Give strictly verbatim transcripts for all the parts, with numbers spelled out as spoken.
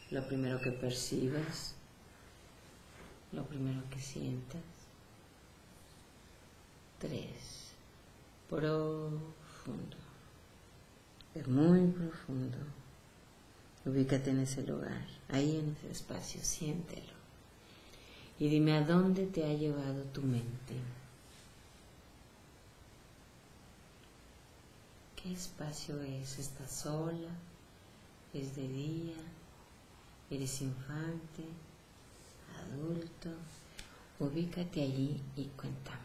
lo primero que percibes, lo primero que sientas. Tres. Profundo. Es muy profundo. Ubícate en ese lugar, ahí en ese espacio, siéntelo. Y dime a dónde te ha llevado tu mente. ¿Qué espacio es? ¿Estás sola? ¿Es de día? ¿Eres infante? ¿Adulto? Ubícate allí y cuéntame.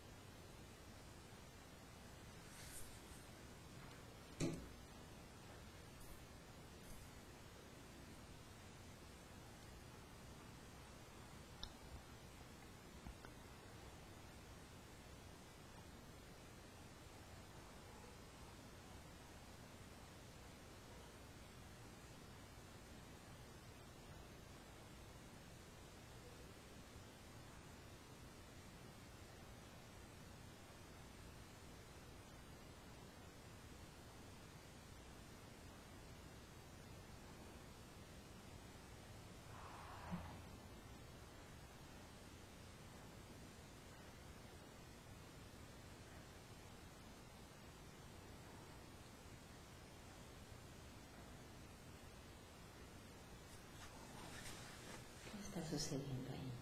¿Qué está sucediendo ahí?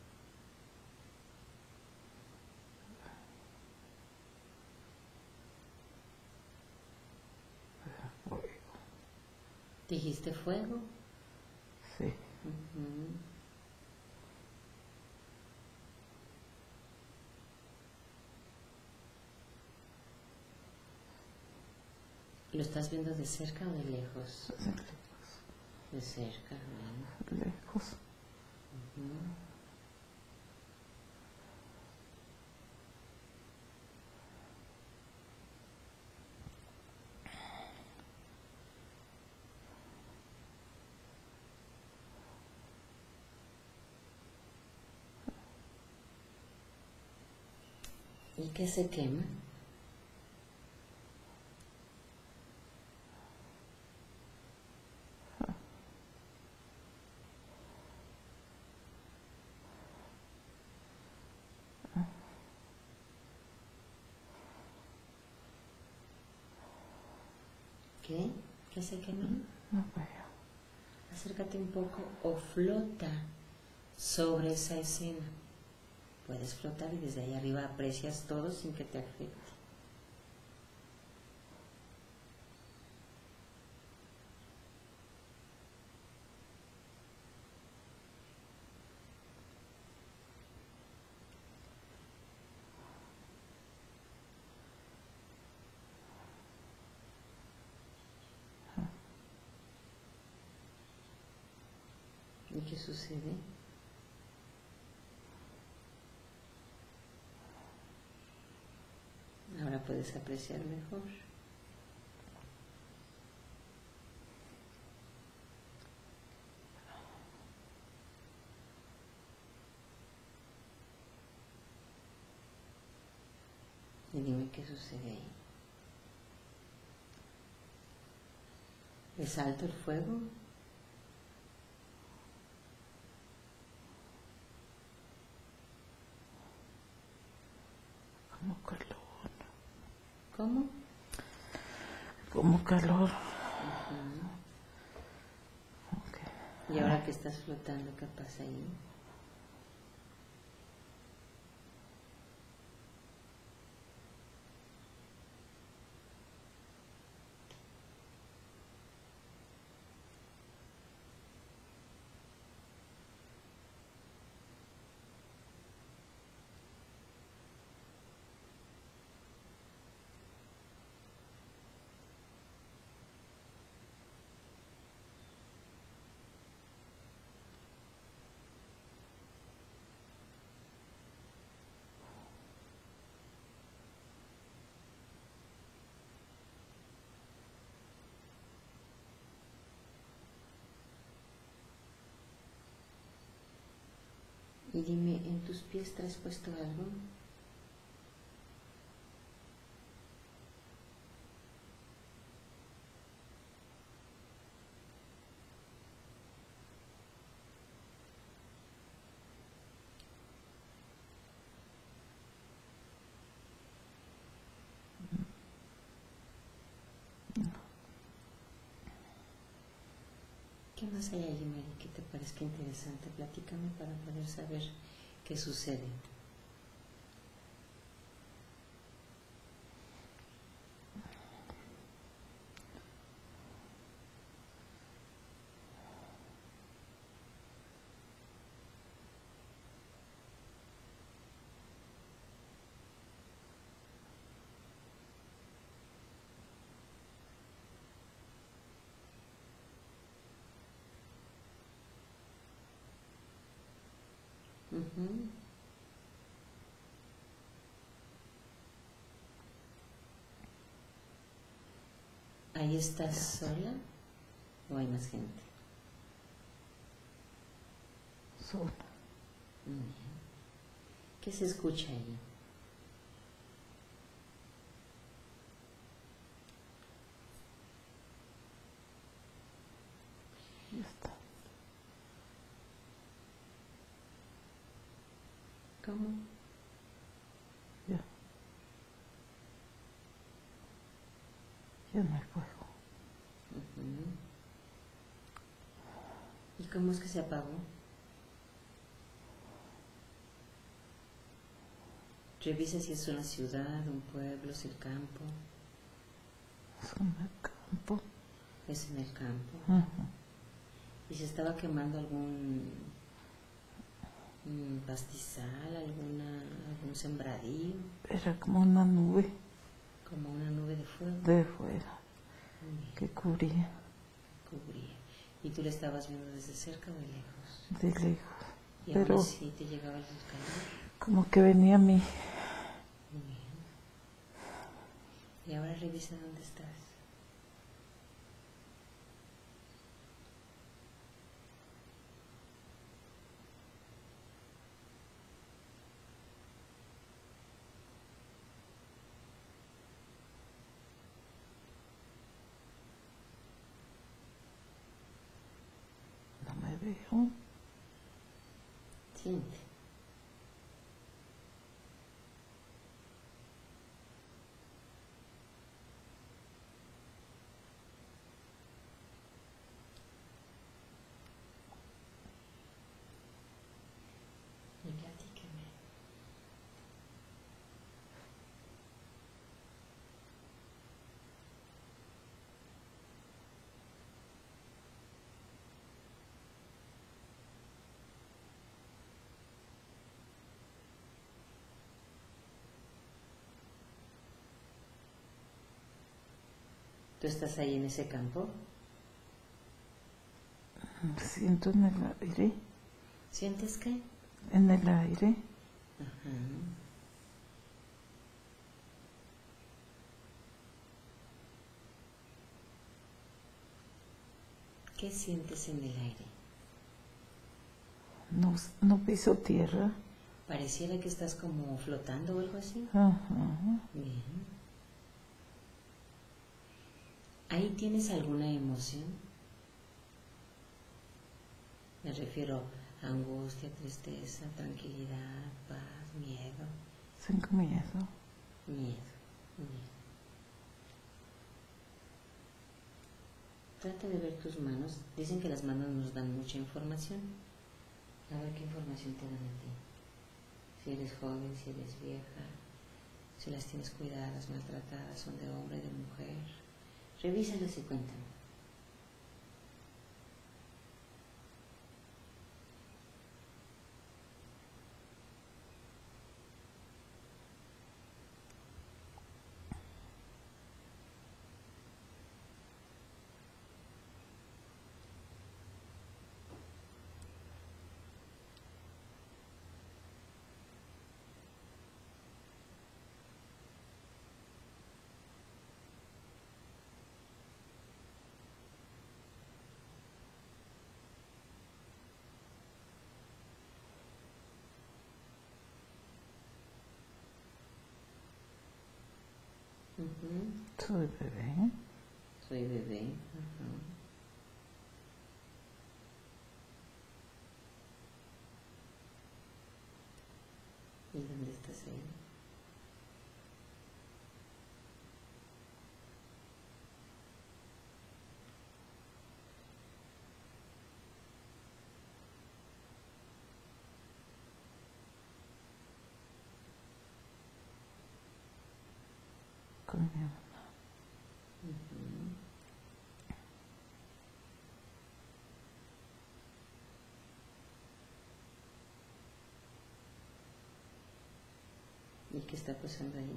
¿Dijiste fuego? Sí. Uh-huh. ¿Lo estás viendo de cerca o de lejos? De lejos. De cerca, ¿no? Lejos. Uh-huh. ¿Y qué se quema? ¿Qué? ¿Qué se quema? No veo. Acércate un poco o flota sobre esa escena. Puedes flotar y desde ahí arriba aprecias todo sin que te afecte. ¿Y qué sucede? Ahora puedes apreciar mejor. Y dime qué sucede ahí. ¿Es alto el fuego? Como calor. ¿Cómo? Como calor. Uh-huh. Okay. Y ahora que estás flotando, ¿qué pasa ahí? Y dime, ¿en tus pies traes puesto algo? ¿Qué más hay allí, Mary, que te parezca interesante? Platícame para poder saber qué sucede. Uh-huh. ¿Ahí estás sola o hay más gente? Sola. Muy bien. ¿Qué se escucha allí? Ya está. ¿Cómo? Ya. Ya no hay fuego. Uh-huh. ¿Y cómo es que se apagó? Revisa si es una ciudad, un pueblo, es el campo. Es en el campo. Es en el campo. Uh-huh. ¿Y se estaba quemando algún un pastizal, alguna, algún sembradío? Era como una nube Como una nube de fuego. de fuera Muy bien, que cubría cubría. ¿Y tú la estabas viendo desde cerca o de lejos? de lejos. Y Pero aún así te llegaba el calor. como que venía a mí. Muy bien. Y ahora revisa dónde estás. No me veo. Siente. Y platíqueme. ¿Tú estás ahí en ese campo? Siento en el aire. ¿Sientes qué? En el aire. Ajá. ¿Qué sientes en el aire? No, no piso tierra. Pareciera que estás como flotando o algo así. Ajá. Bien. ¿Ahí tienes alguna emoción? Me refiero a angustia, tristeza, tranquilidad, paz, miedo. Sin miedo. Miedo. Miedo. Trata de ver tus manos. Dicen que las manos nos dan mucha información. A ver qué información te dan a ti. Si eres joven, si eres vieja, si las tienes cuidadas, maltratadas, son de hombre, de mujer. Revísalas y cuéntame. Uh-huh. Soy bebé. Soy bebé. Uh-huh. ¿Y dónde estás ahí? mi mamá. Ujú. ¿Y qué está pasando ahí?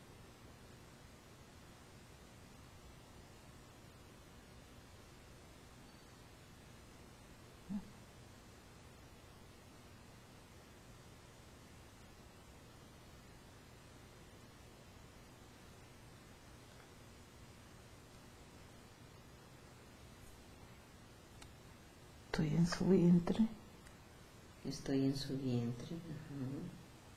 Estoy en su vientre. Estoy en su vientre. Ajá.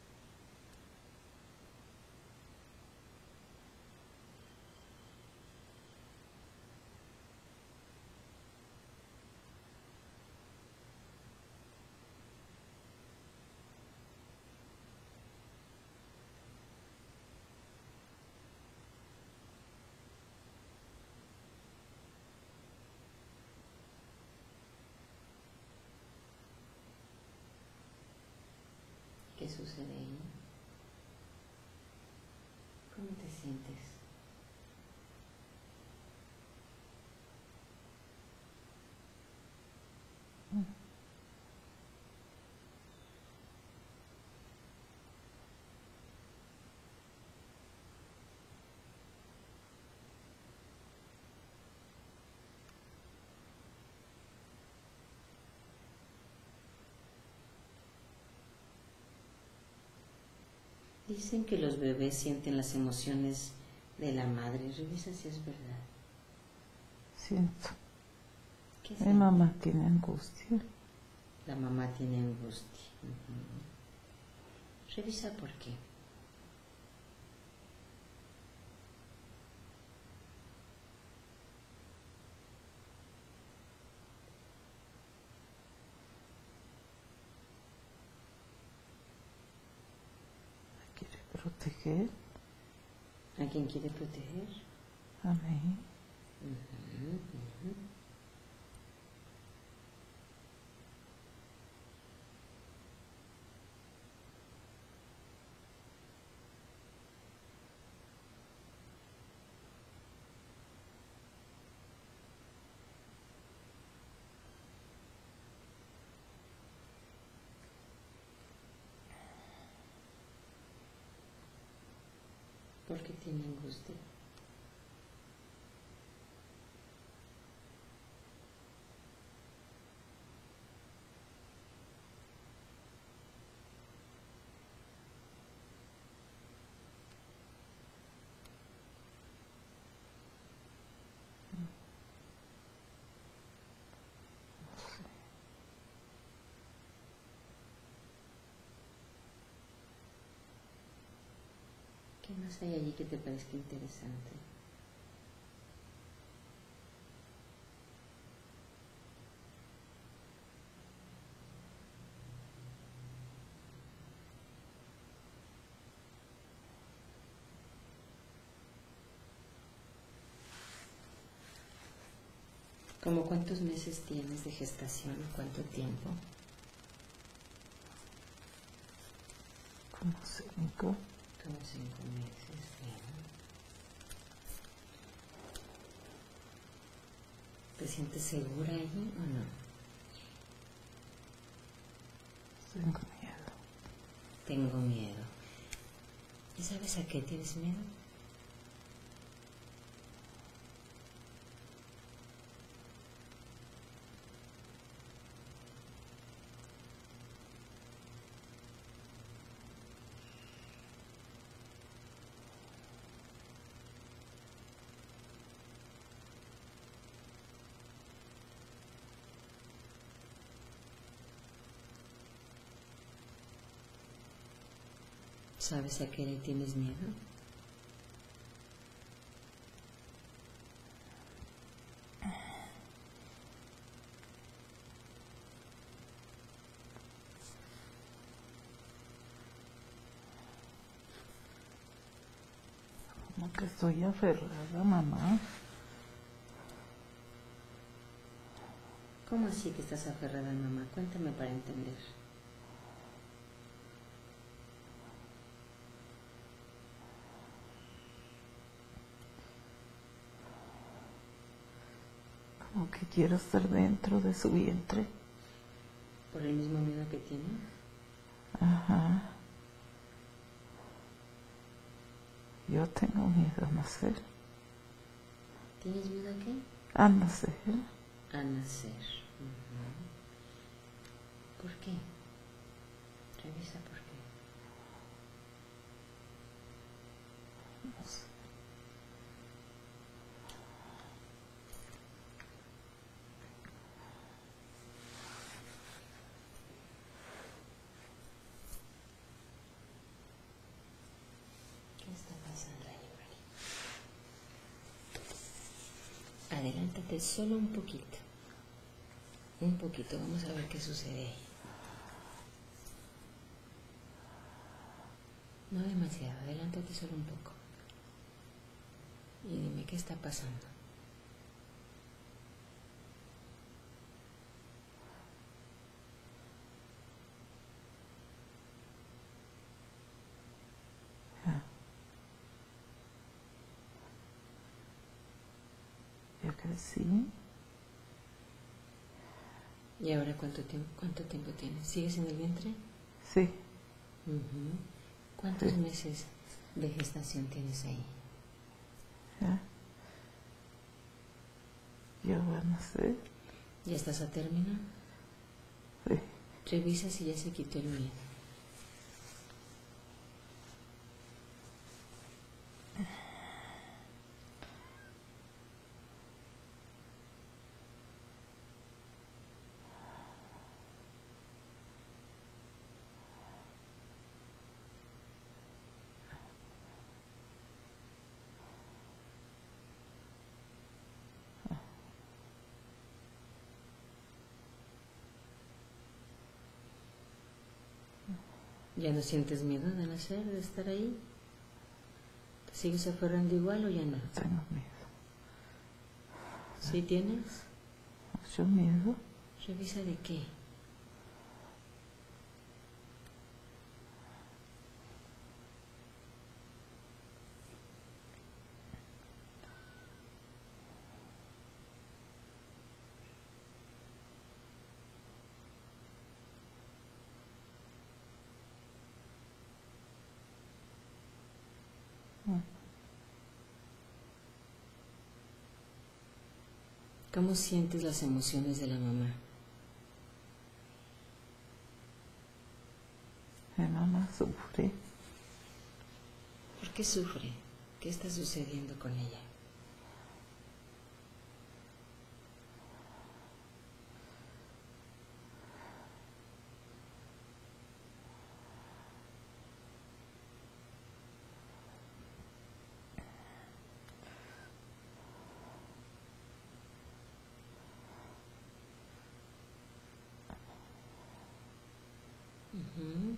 ¿Qué sucede ahí? ¿Cómo te sientes? Dicen que los bebés sienten las emociones de la madre. Revisa si es verdad. Siento. ¿Qué Mi siente? mamá tiene angustia. La mamá tiene angustia. Ujú. Revisa por qué. La quiere proteger. ¿A quién quiere proteger? A mí. Ujú, ujú. ¿Por qué tiene angustia? ¿Qué más hay allí que te parezca interesante? ¿Cómo cuántos meses tienes de gestación? ¿Cuánto tiempo? Como cinco. Como cinco meses. Bien. ¿Te sientes segura allí o no? Tengo miedo. Tengo miedo. ¿Y sabes a qué tienes miedo? ¿Sabes a qué le tienes miedo? Como que estoy aferrada, mamá. ¿Cómo así que estás aferrada, mamá? Cuéntame para entender. que quiero estar dentro de su vientre. ¿Por el mismo miedo que tienes? Ajá. Yo tengo miedo a nacer. ¿Tienes miedo a qué? A nacer. A nacer. Uh-huh. ¿Por qué? Revisa por qué. No sé. ¿Qué está pasando ahí, Mari? Adelántate solo un poquito. Un poquito, vamos a ver qué sucede ahí. No demasiado, adelántate solo un poco. Y dime qué está pasando. Yo crecí. ¿Y ahora cuánto tiempo, cuánto tiempo tienes? ¿Sigues en el vientre? Sí. Uh-huh. ¿Cuántos Sí. meses de gestación tienes ahí? ¿Ya? Yo voy a nacer. ¿Ya estás a término? Sí. Revisa si ya se quitó el miedo. ¿Ya no sientes miedo de nacer, de estar ahí? ¿Te sigues aferrando igual o ya no? Tengo miedo. ¿Sí tienes? Mucho miedo. Revisa de qué. ¿Cómo sientes las emociones de la mamá? Mi mamá sufre. ¿Por qué sufre? ¿Qué está sucediendo con ella? Uh-huh.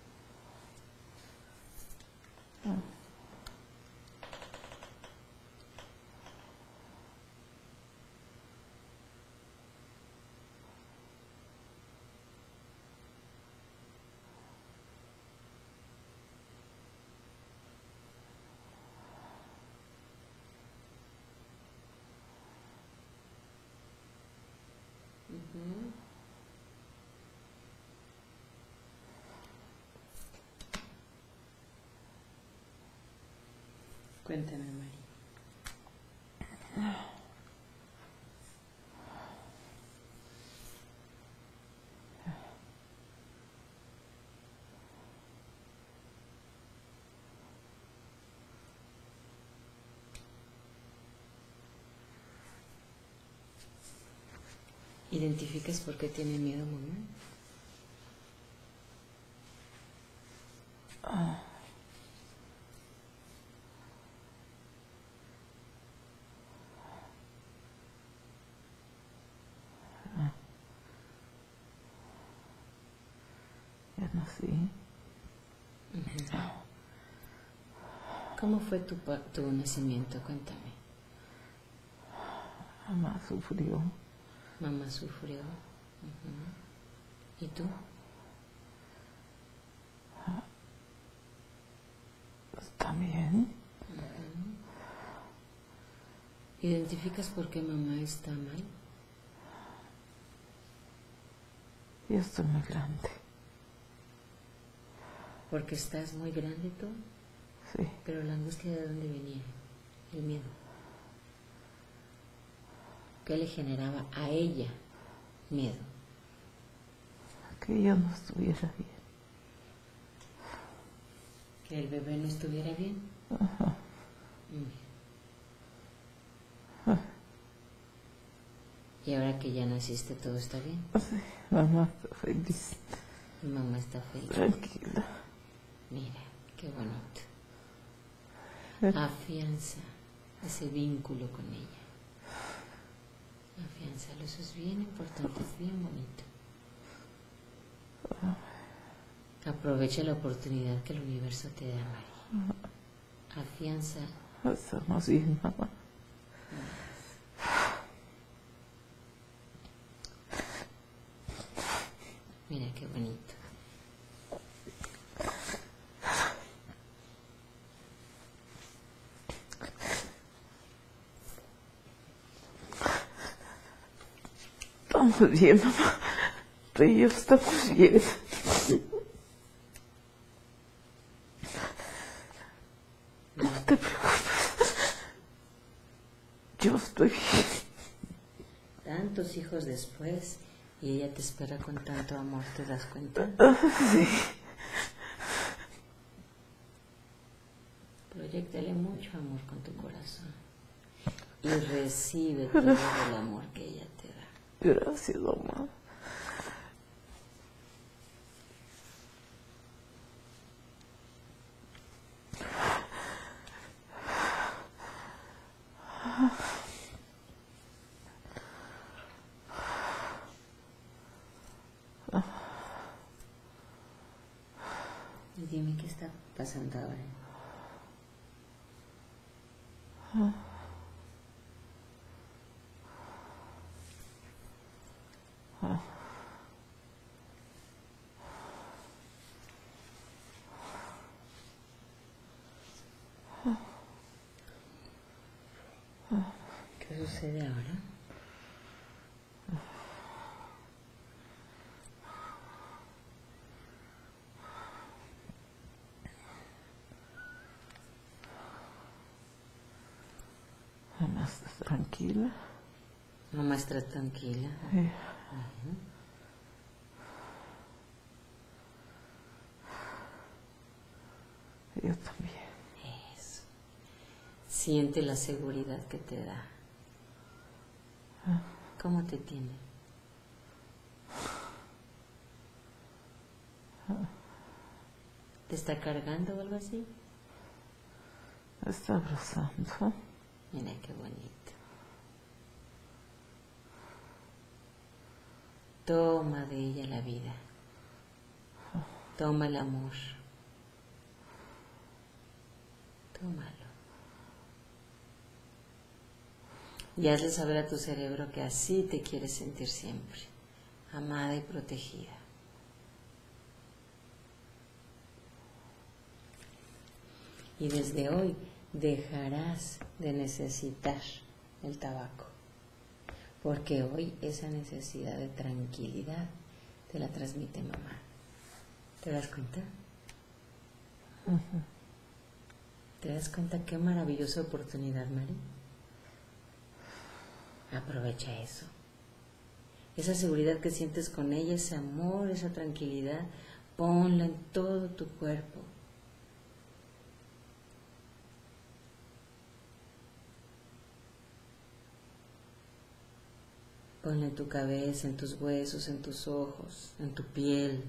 Uh-huh. Cuéntame, Mari. ¿Identificas por qué tiene miedo, mamá? Ah. Ah. Ya nací. Uh-huh. ¿Cómo fue tu, tu nacimiento? Cuéntame. Mamá sufrió. Mamá sufrió. Uh-huh. ¿Y tú? También. Uh-huh. ¿Identificas por qué mamá está mal? Yo estoy muy grande. Porque estás muy grande tú. Sí. Pero la angustia, ¿de dónde venía? El miedo. ¿Qué le generaba a ella miedo? Que yo no estuviera bien. ¿Que el bebé no estuviera bien? Ajá. Mm. Y ahora que ya naciste, ¿todo está bien? Sí, mamá está feliz. Mamá está feliz. Tranquila. Mira, qué bonito. Afianza ese vínculo con ella. Afianzalo, eso es bien importante, es bien bonito. Aprovecha la oportunidad que el universo te da, María. Afianza. Estamos bien, mamá. Mira qué bonito. Estamos bien, mamá. Tú y yo estamos bien. No te preocupes. Yo estoy bien. Tantos hijos después y ella te espera con tanto amor, ¿te das cuenta? Sí. Proyéctale mucho amor con tu corazón y recibe todo el amor que ella te da. Gracias, mamá. Y dime qué está pasando ahora. ¿Qué sucede ahora? Mamá, ¿estás tranquila? Mamá está tranquila. Sí. Uh-huh. Yo también. Eso. Siente la seguridad que te da. ¿Cómo te tiene? ¿Te está cargando o algo así? Me está abrazando. Mira qué bonito. Toma de ella la vida. Toma el amor. Tómalo. Y hazle saber a tu cerebro que así te quieres sentir siempre, amada y protegida. Y desde hoy dejarás de necesitar el tabaco, porque hoy esa necesidad de tranquilidad te la transmite mamá. ¿Te das cuenta? Uh-huh. ¿Te das cuenta qué maravillosa oportunidad, Mari? Aprovecha eso. Esa seguridad que sientes con ella, ese amor, esa tranquilidad, ponla en todo tu cuerpo. Ponla en tu cabeza, en tus huesos, en tus ojos, en tu piel.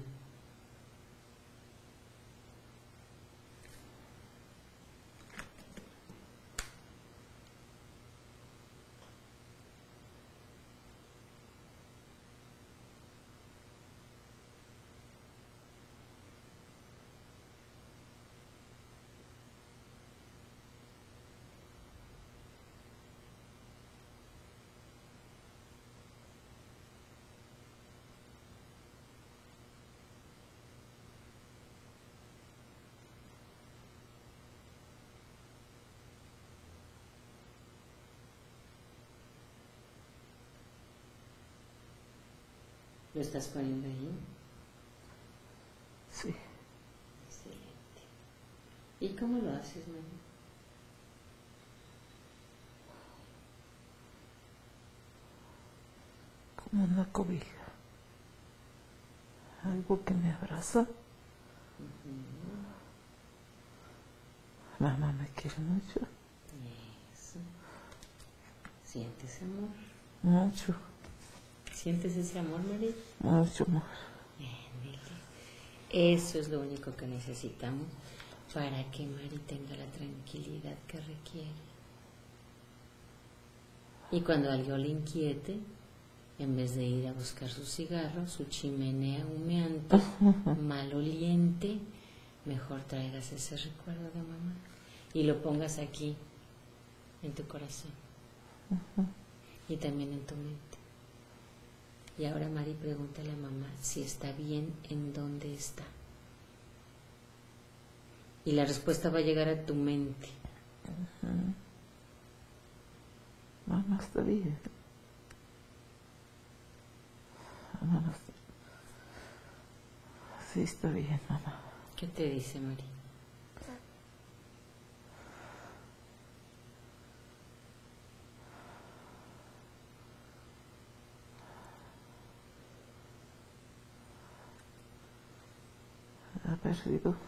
¿Lo estás poniendo ahí? Sí. Excelente. ¿Y cómo lo haces, Mari? Como una cobija. Algo que me abraza. Uh-huh. Mamá me quiere mucho. Eso. ¿Sientes amor? Mucho. ¿Sientes ese amor, Mari? Mucho amor. Bien, dile. Eso es lo único que necesitamos para que Mari tenga la tranquilidad que requiere. Y cuando algo le inquiete, en vez de ir a buscar su cigarro, su chimenea humeante, maloliente, mejor traigas ese recuerdo de mamá y lo pongas aquí, en tu corazón. Uh-huh. Y también en tu mente. Y ahora, Mari, pregúntale a mamá si está bien en dónde está. Y la respuesta va a llegar a tu mente. Uh-huh. Mamá está bien. Mamá no está... Sí, está bien, mamá. ¿Qué te dice, Mari? Ha perdido. Uh-huh.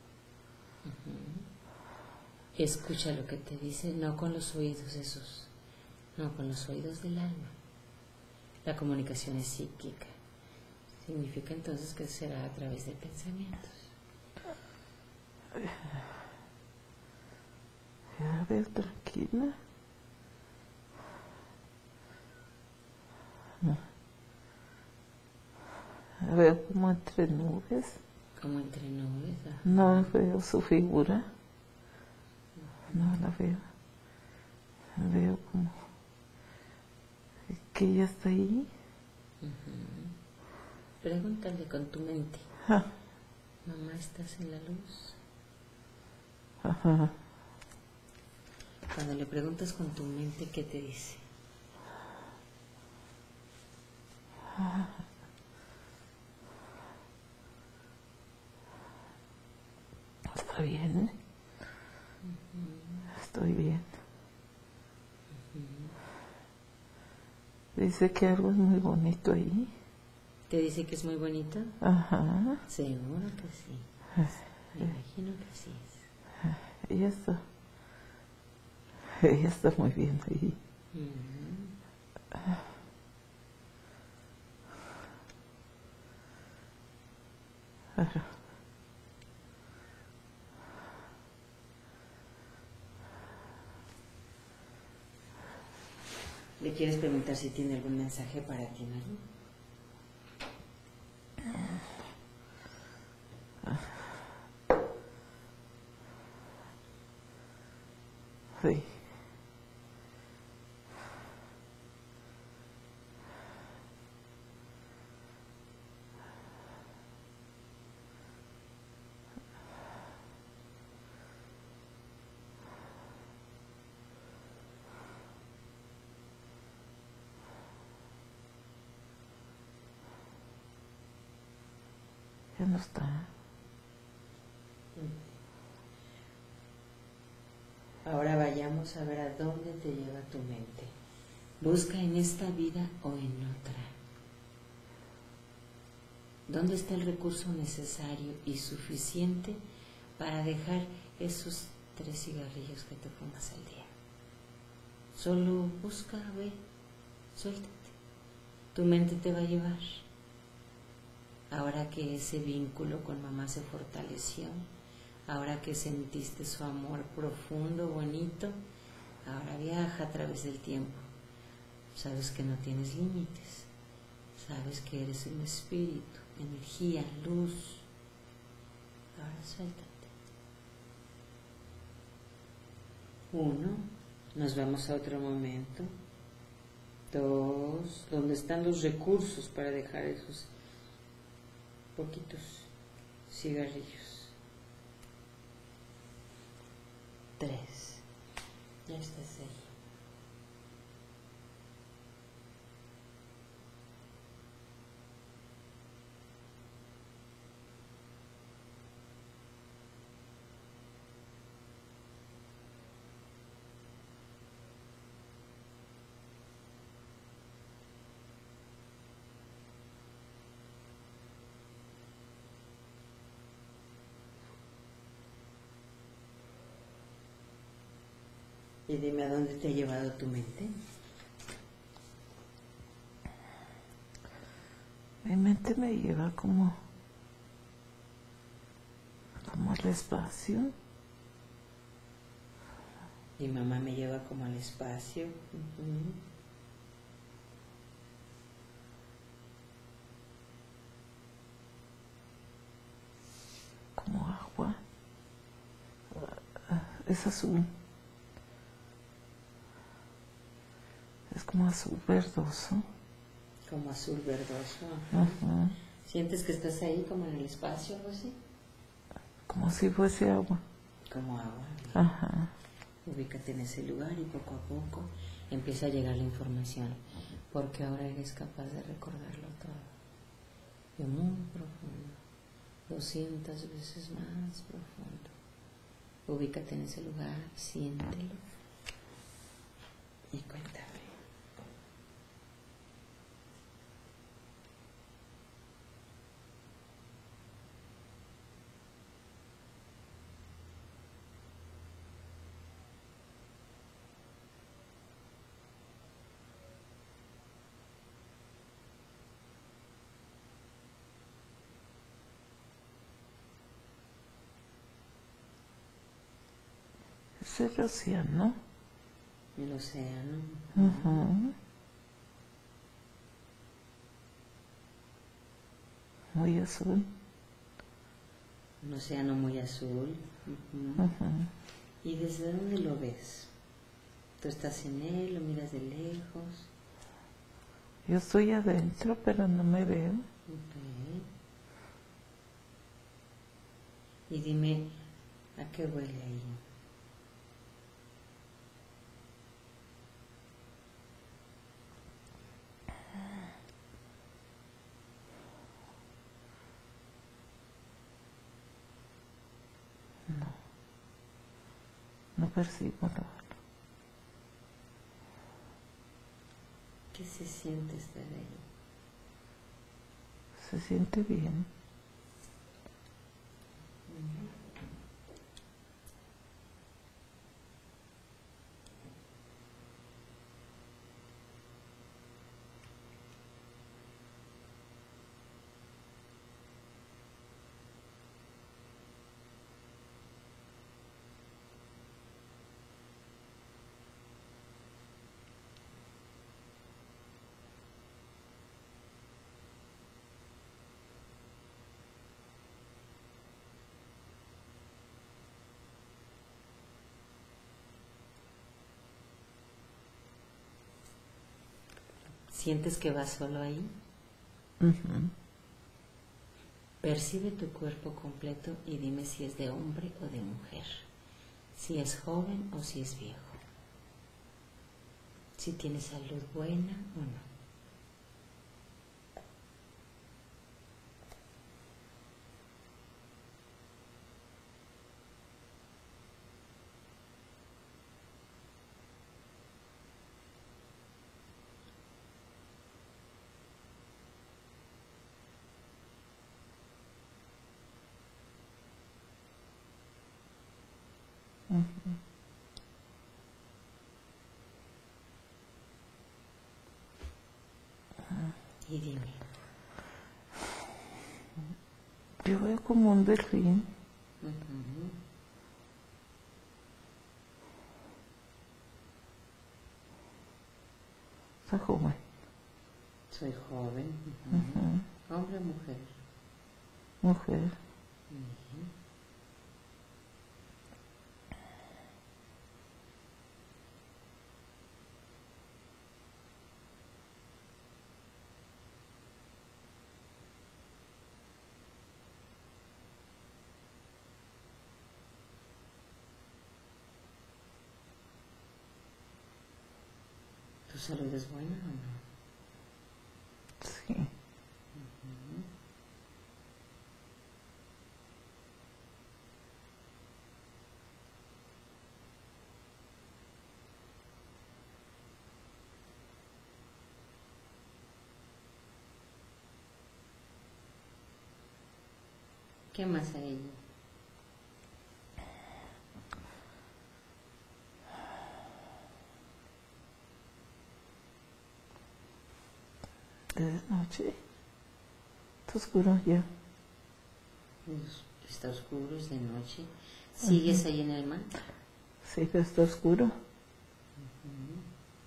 Escucha lo que te dice, no con los oídos esos, no, con los oídos del alma. La comunicación es psíquica. Significa entonces que será a través de pensamientos. Ya la veo tranquila. No. La veo como entre nubes. Como entre nubes. Ajá. No veo su figura. No la veo. La veo como que ella está ahí. Uh-huh. Pregúntale con tu mente. Ah. Mamá, ¿estás en la luz? Ajá. Cuando le preguntas con tu mente, ¿qué te dice? Ah. Está bien. Uh-huh. Estoy bien. Uh-huh. Dice que algo es muy bonito ahí. ¿Te dice que es muy bonito? Ajá. Seguro que sí. Me imagino que sí. Ella está, ella está muy bien ahí. Uh-huh. Ajá. ¿Le quieres preguntar si tiene algún mensaje para ti, Mari? Sí. Ya no está. Ahora vayamos a ver a dónde te lleva tu mente. Busca en esta vida o en otra. ¿Dónde está el recurso necesario y suficiente para dejar esos tres cigarrillos que te fumas al día? Solo busca, ve, suéltate. Tu mente te va a llevar. Ahora que ese vínculo con mamá se fortaleció, ahora que sentiste su amor profundo, bonito, ahora viaja a través del tiempo. Sabes que no tienes límites. Sabes que eres un espíritu, energía, luz. Ahora suéltate. Uno, nos vamos a otro momento. Dos, ¿dónde están los recursos para dejar esos poquitos cigarrillos? Tres, ya estás ahí. Y dime a dónde te ha llevado tu mente. Mi mente me lleva como, como al espacio. Mi mamá me lleva como al espacio. Uh-huh. Como agua. Es azul. Es como azul verdoso. Como azul verdoso. Uh-huh. ¿Sientes que estás ahí como en el espacio o así? Como si fuese agua. Como agua. Ajá. Ubícate en ese lugar y poco a poco empieza a llegar la información, porque ahora eres capaz de recordarlo todo. Y muy profundo, doscientas veces más profundo. Ubícate en ese lugar, siéntelo y cuéntame. Es el océano. El océano. Uh-huh. Muy azul. Un océano muy azul. Uh-huh. Uh-huh. ¿Y desde dónde lo ves? ¿Tú estás en él, lo miras de lejos? Yo estoy adentro, pero no me veo. Okay. Y dime, ¿a qué huele ahí? No. No percibo nada. ¿Qué se siente estar ahí? Se siente bien. ¿Sientes que vas solo ahí? Uh-huh. Percibe tu cuerpo completo y dime si es de hombre o de mujer, si es joven o si es viejo, si tiene salud buena o no. Uh-huh. Y dime. Yo veo como un delfín. Uh-huh. Está joven. Soy joven. Uh-huh. Uh-huh. ¿Hombre o mujer? Mujer. Uh-huh. ¿Tu salud es buena o no? Sí. Uh-huh. ¿Qué más hay allí? De noche. Está oscuro ya. Está oscuro, es de noche. ¿Sigues uh-huh. ahí en el mar? Sí, pero está oscuro. Uh-huh.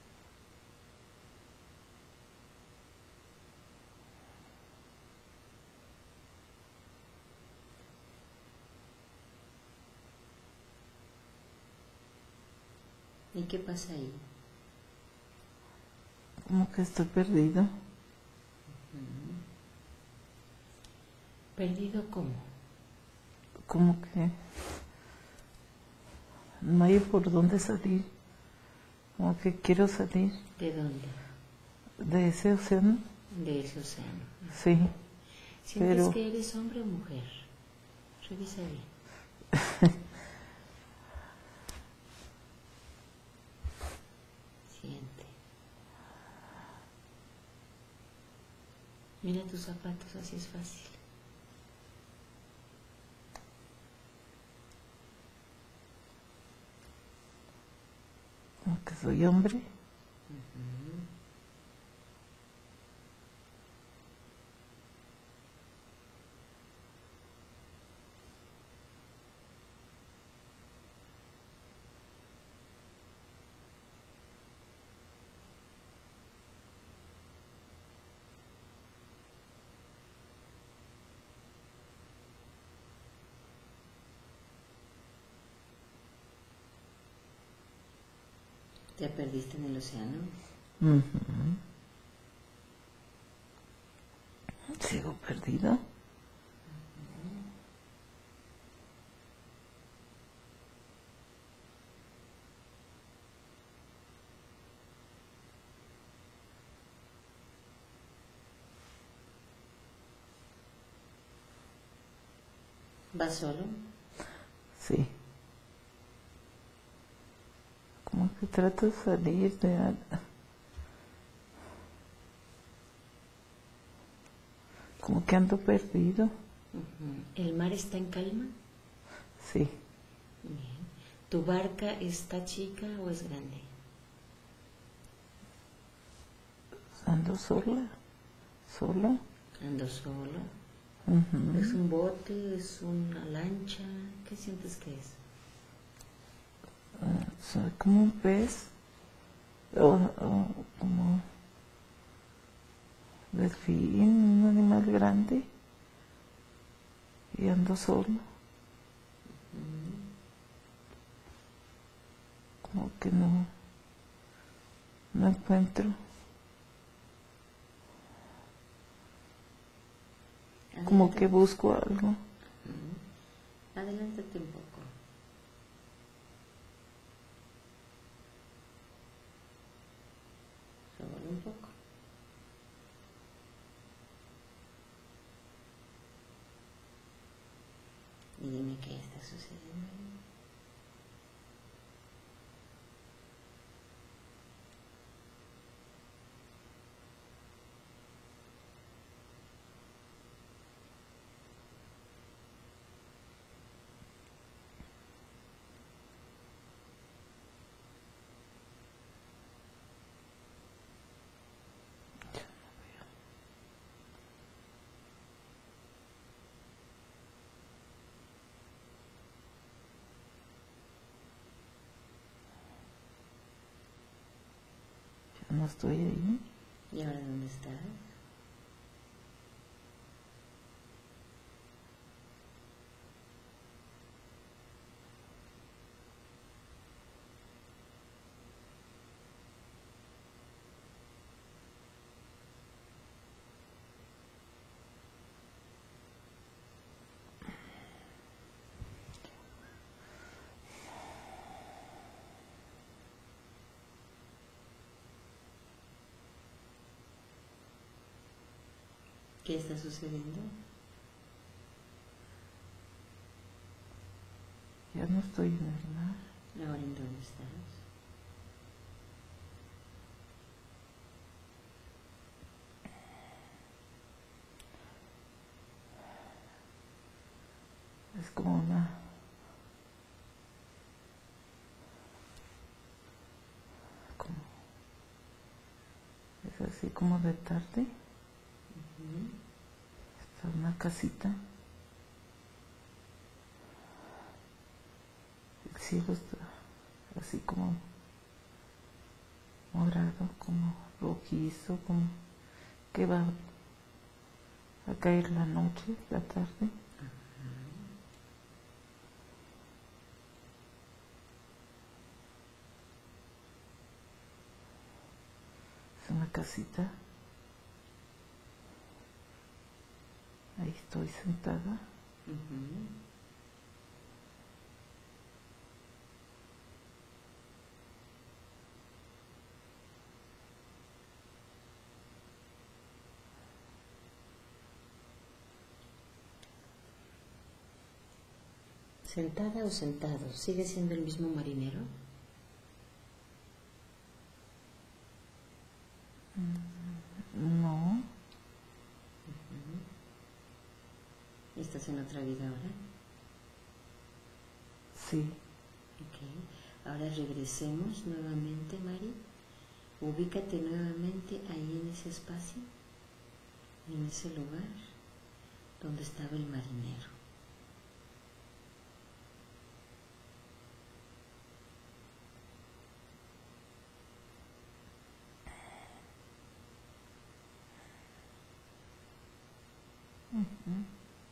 ¿Y qué pasa ahí? Como que estoy perdido. Uh-huh. ¿Perdido cómo? Como que no hay por dónde salir. Como que quiero salir. ¿De dónde? De ese océano. De ese océano. Sí. ¿Sientes pero... que eres hombre o mujer? Revisa bien. Siente. Mira tus zapatos, así es fácil. Como que soy hombre. Uh-huh. ¿Te perdiste en el océano? Uh-huh. ¿Sigo perdido? Uh-huh. ¿Vas solo? Sí. Como que trato de salir de... Como que ando perdido. Uh-huh. ¿El mar está en calma? Sí. Bien. ¿Tu barca está chica o es grande? Ando sola. ¿Sola? Ando solo. Uh-huh. ¿Es un bote? ¿Es una lancha? ¿Qué sientes que es? Uh, soy como un pez. O, o como... delfín, un animal grande, y ando solo. Uh-huh. Como que no, no encuentro. Como Adelántate. que busco algo. Uh-huh. Adelántate un poco. Solo un poco. Y dime qué está sucediendo ahí. Ya no estoy ahí. ¿Y ahora dónde estás? ¿Qué está sucediendo? Ya no estoy en el mar. ¿Ahora en dónde estás? Es como una... como... es así como de tarde. una casita. El cielo está así como morado, como rojizo, como que va a caer la noche, la tarde. Es una casita. Ahí estoy sentada. Uh-huh. ¿Sentada o sentado? ¿Sigue siendo el mismo marinero? No. Uh-huh. ¿Estás en otra vida ahora? Sí. Ok. Ahora regresemos nuevamente, Mari. Ubícate nuevamente ahí en ese espacio, en ese lugar donde estaba el marinero. Uh-huh.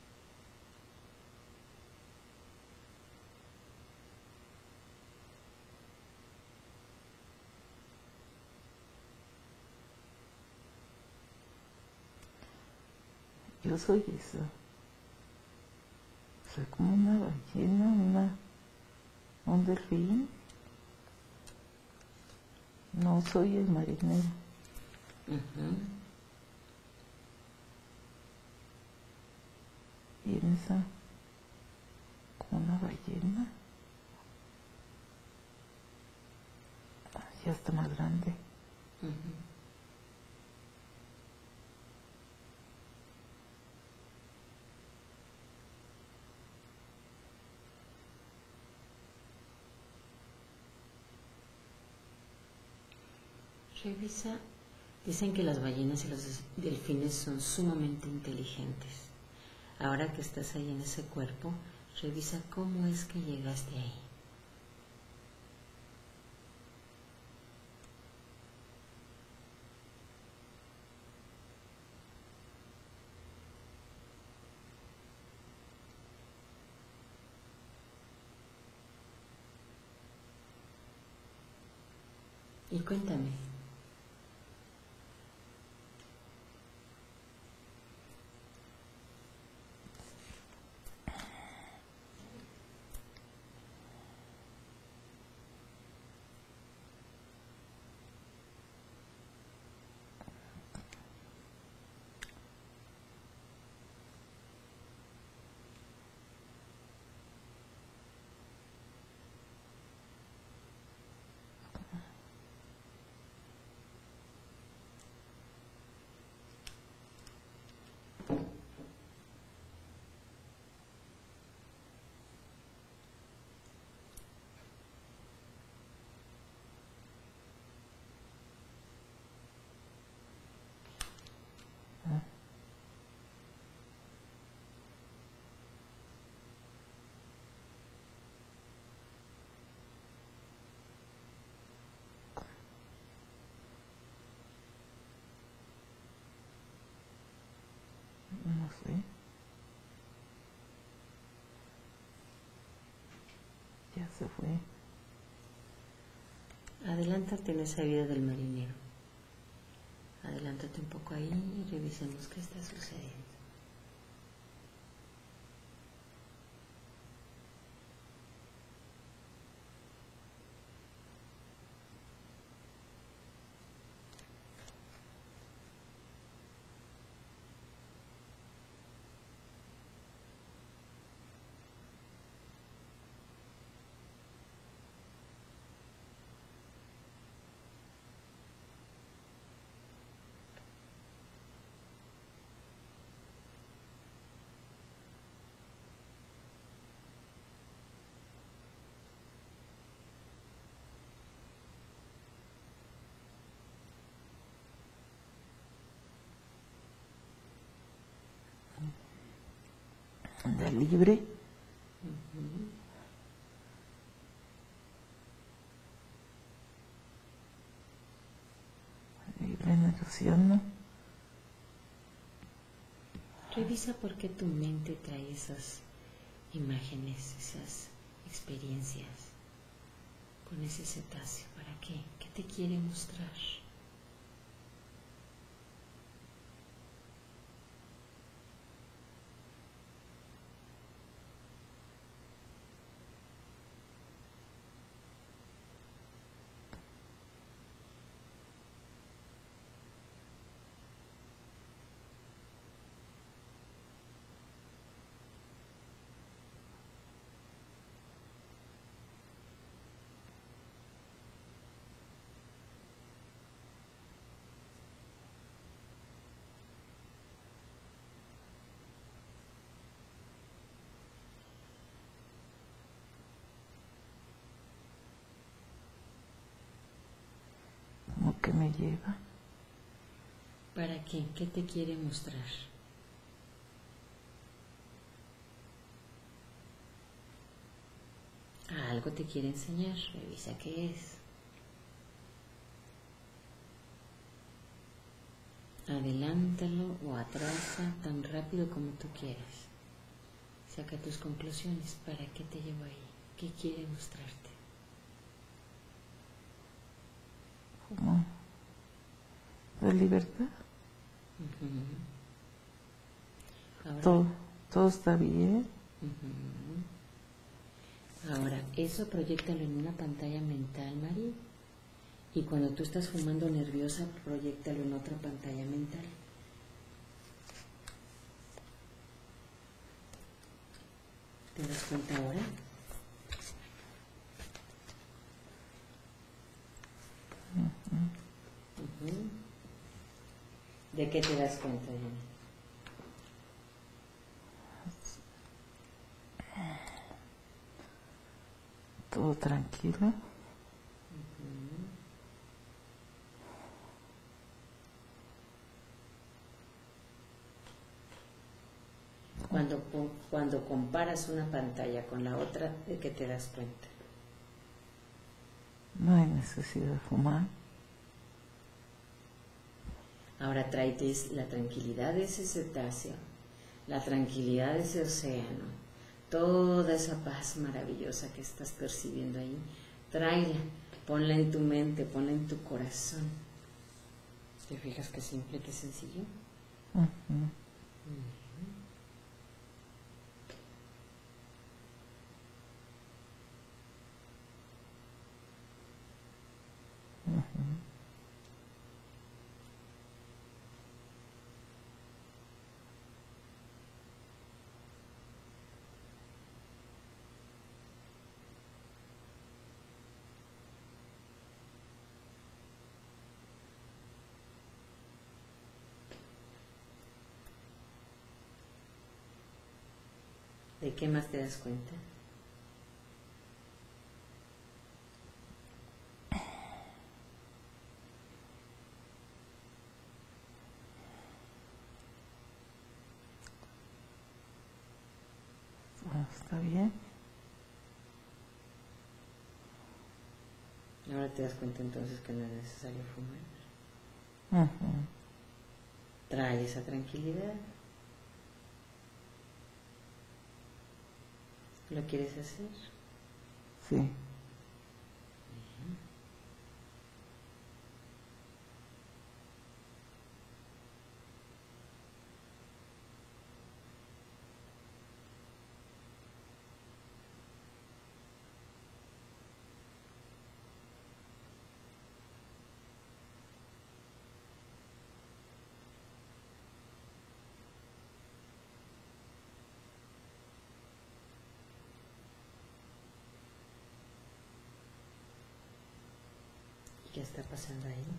Yo soy eso. Soy como una ballena, una, un delfín. No soy el marinero. Uh-huh. Y en esa, como una ballena. Ya está más grande. Uh-huh. Revisa, dicen que las ballenas y los delfines son sumamente inteligentes. Ahora que estás ahí en ese cuerpo, revisa cómo es que llegaste ahí. Y cuéntame. No sé. Ya se fue. Adelántate en esa vida del marinero. Adelántate un poco ahí y revisemos qué está sucediendo. de libre. Uh-huh. Libre energía, ¿no? Revisa por qué tu mente trae esas imágenes, esas experiencias con ese cetáceo. ¿Para qué? ¿Qué te quiere mostrar? ¿Cómo que me lleva? ¿Para qué? ¿Qué te quiere mostrar? Algo te quiere enseñar, revisa qué es. Adelántalo o atrasa tan rápido como tú quieras. Saca tus conclusiones. ¿Para qué te llevo ahí? ¿Qué quiere mostrarte? ¿Cómo? ¿De libertad? Uh-huh. Ahora, Todo, todo está bien. Uh-huh. Ahora, eso proyéctalo en una pantalla mental, Mari. Y cuando tú estás fumando nerviosa, proyéctalo en otra pantalla mental. ¿Te das cuenta ahora? Uh-huh. Uh-huh. ¿De qué te das cuenta, Jenny? Todo tranquilo. Uh-huh. Cuando, cuando comparas una pantalla con la otra, ¿de qué te das cuenta? No hay necesidad de fumar. Ahora tráete la tranquilidad de ese cetáceo, la tranquilidad de ese océano, toda esa paz maravillosa que estás percibiendo ahí. Tráela, ponla en tu mente, ponla en tu corazón. ¿Te fijas qué simple, qué sencillo? Uh-huh. Mm. ¿De qué más te das cuenta? Bueno, está bien. Ahora te das cuenta entonces que no es necesario fumar. Uh-huh. Trae esa tranquilidad. ¿Lo quieres hacer? Sí. ¿Qué está pasando ahí?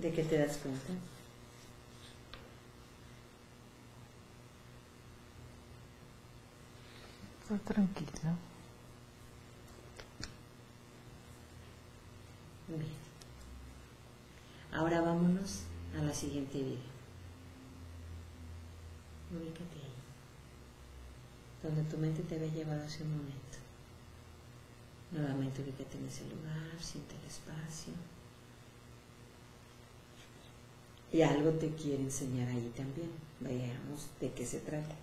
¿De qué te das cuenta? Está tranquila. Bien. Ahora vámonos a la siguiente vida. Ubícate ahí, donde tu mente te había llevado hace un momento. Nuevamente ubícate en ese lugar, siente el espacio. Y algo te quiere enseñar ahí también. Veamos de qué se trata.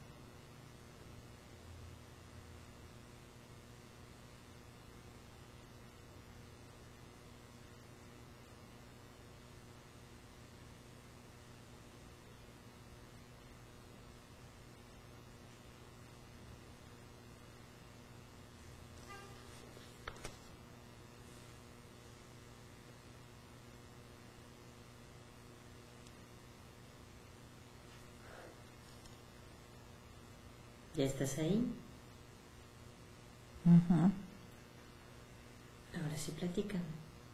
¿Ya estás ahí? Uh-huh. Ahora sí, platícame.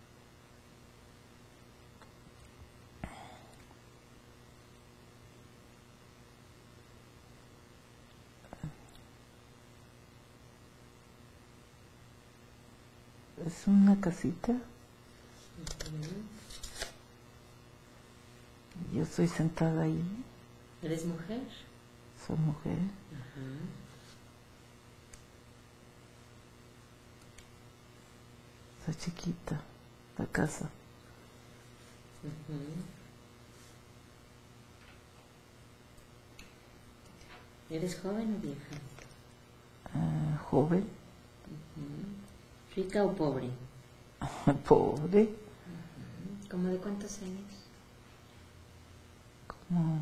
Es una casita. Uh-huh. Yo estoy sentada ahí. ¿Eres mujer? Soy mujer. Ajá. Está chiquita la casa. Uh-huh. ¿Eres joven o vieja? Uh, joven. Uh-huh. ¿Rica o pobre? Pobre. Uh-huh. ¿Cómo de cuántos años? Como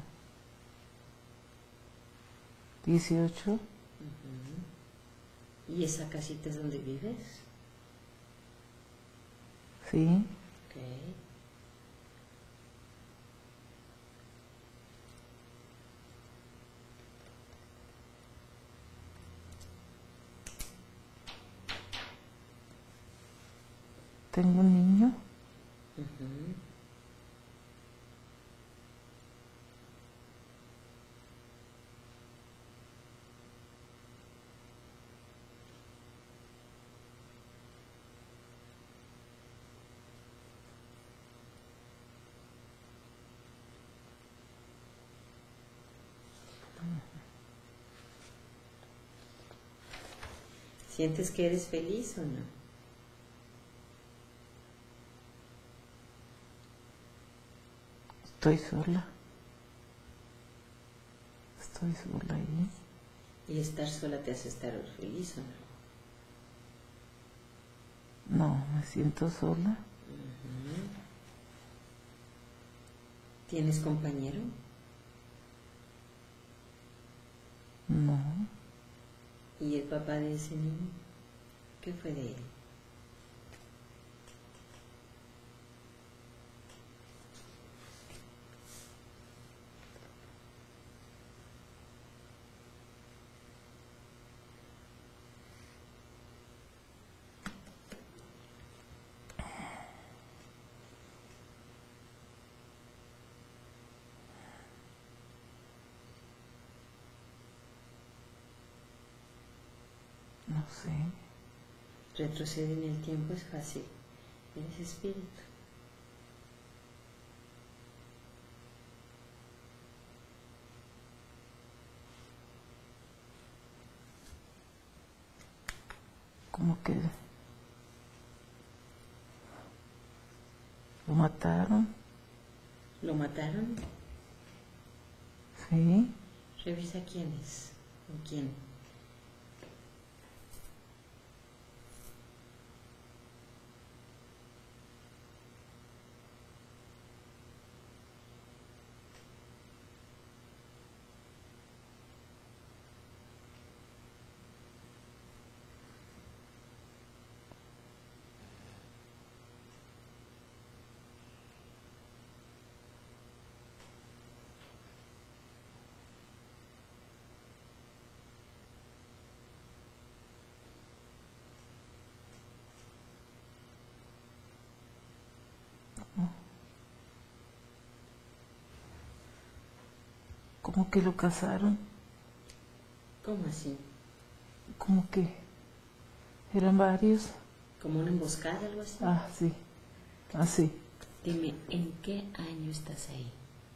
dieciocho. Uh-huh. ¿Y esa casita es donde vives? Sí. Ok. Tengo un niño. Uh-huh. ¿Sientes que eres feliz o no? Estoy sola. Estoy sola ahí. ¿Y estar sola te hace estar feliz o no? No, me siento sola. Uh-huh. ¿Tienes compañero? No. ¿Y el papá de ese niño? ¿Qué fue de él? No sé. Retroceder en el tiempo es fácil. Eres espíritu. Como que lo mataron. ¿Lo mataron? Sí. Revisa quién es. ¿O quién? como que lo casaron, ¿Cómo así? como que eran varios. ¿Como una emboscada, algo así? Ah, sí, así. Dime, ¿en qué año estás ahí?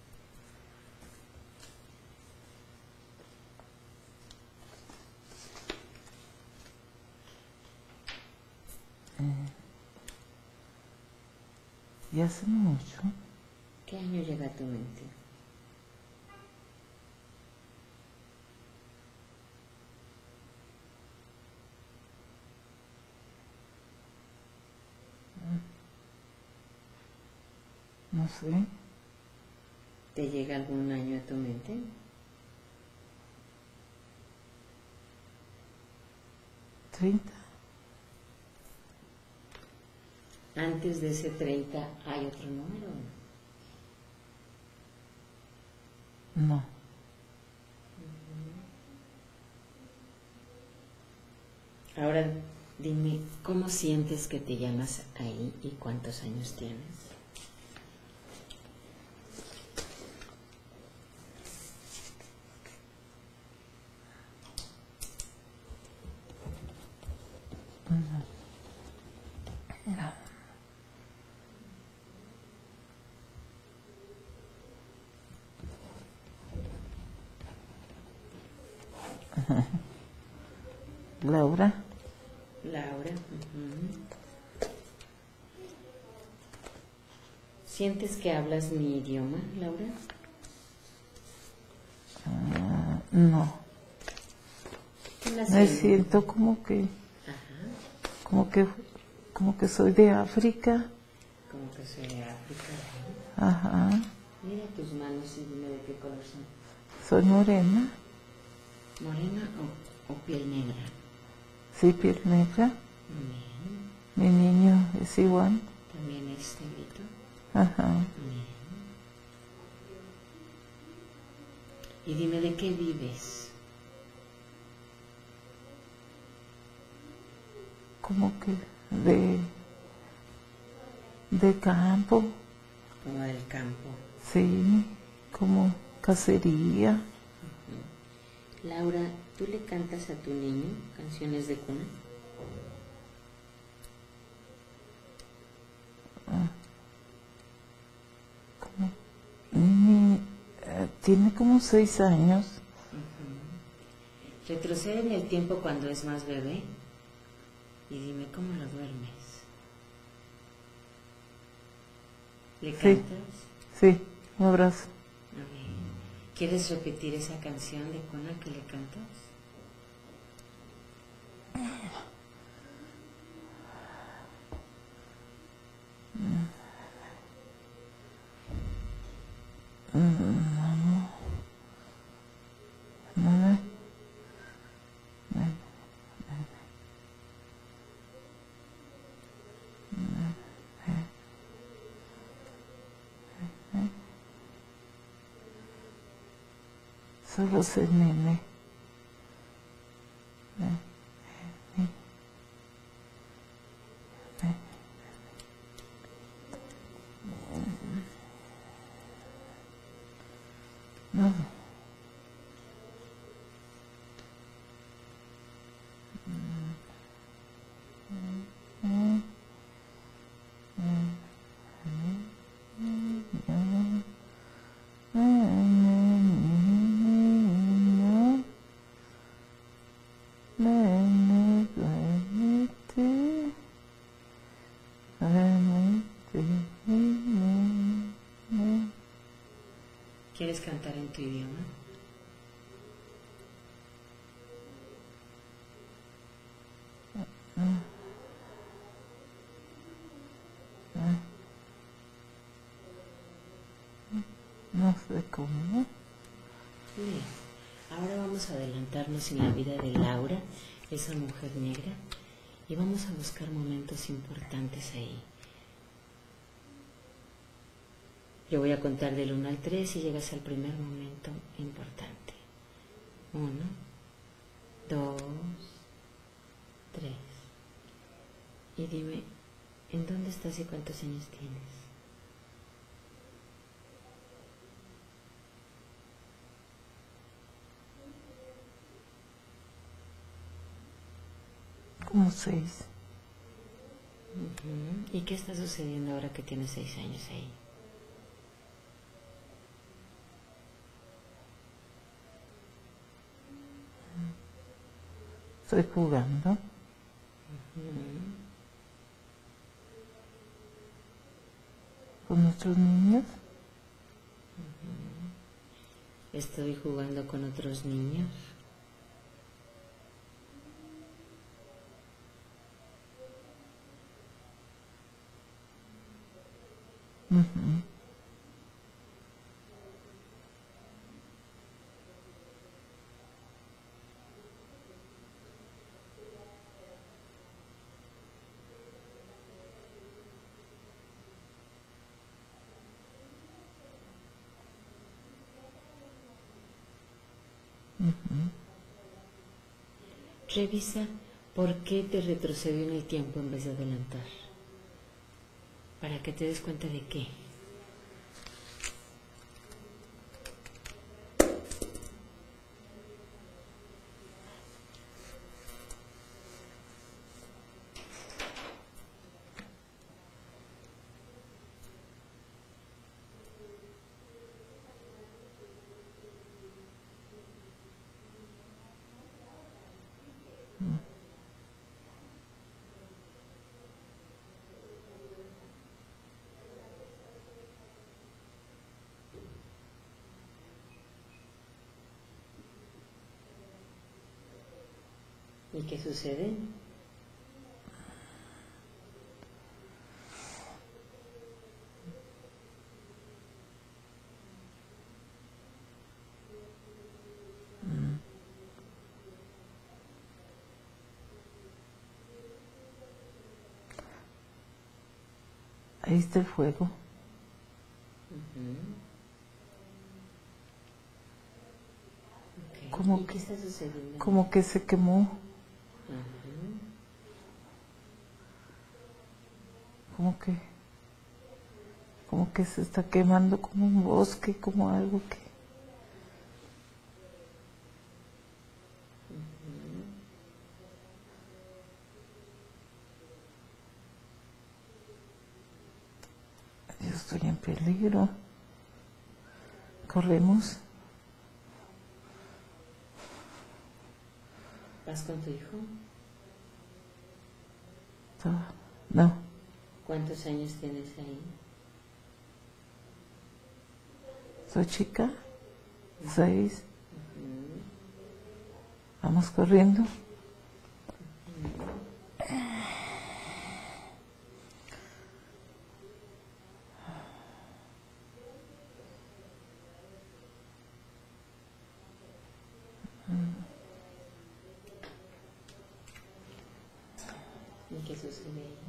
Eh, y hace mucho. ¿Qué año llega a tu mente? No sé. ¿Te llega algún año a tu mente? ¿Treinta? Antes de ese treinta, ¿hay otro número? No. Ahora dime, ¿cómo sientes que te llamas ahí y cuántos años tienes? Laura. Laura. Uh-huh. ¿Sientes que hablas mi idioma, Laura? Uh, no. Me Me siento como que, Ajá. como que, como que soy de África. Como que soy de África. Ajá. Mira tus manos y dime de qué color son. Soy morena. ¿Morena o, o piel negra? Sí, piel negra. Bien. Mi niño es igual. ¿También es negrito? Ajá. Bien. Y dime de qué vives. Como que de, de campo. Como del campo. Sí, como cacería. Uh-huh. Laura, ¿tú le cantas a tu niño canciones de cuna? Ah. Como, ni, eh, tiene como seis años. Uh-huh. Retrocede en el tiempo cuando es más bebé y dime cómo lo duermes. ¿Le cantas? Sí, sí, un abrazo. ¿Quieres repetir esa canción de cuna que le cantas? Solo sé nene. No. ¿Quieres cantar en tu idioma? No sé cómo. Bien. Ahora vamos a adelantarnos en la vida de Laura, esa mujer negra, y vamos a buscar momentos importantes ahí. Yo voy a contar del uno al tres y llegas al primer momento importante. Uno, dos, tres. Y dime, ¿en dónde estás y cuántos años tienes? como seis. Uh-huh. ¿Y qué está sucediendo ahora que tienes seis años ahí? Estoy jugando. Uh-huh. Con nuestros niños. Uh-huh. Estoy jugando con otros niños. Uh-huh. Uh-huh. Revisa por qué te retrocedió en el tiempo en vez de adelantar. Para que te des cuenta de qué. ¿Y qué sucede? Ahí está el fuego. Uh-huh. Okay. Como ¿Y que, qué está sucediendo? Como que se quemó. Uh-huh. Como que, como que se está quemando como un bosque, como algo que... Yo estoy en peligro. Corremos. ¿Vas con tu hijo? No. ¿Cuántos años tienes ahí? Soy chica. Uh-huh. Seis. Uh-huh. Vamos corriendo. Uh-huh. ¿Y qué sucede ahí?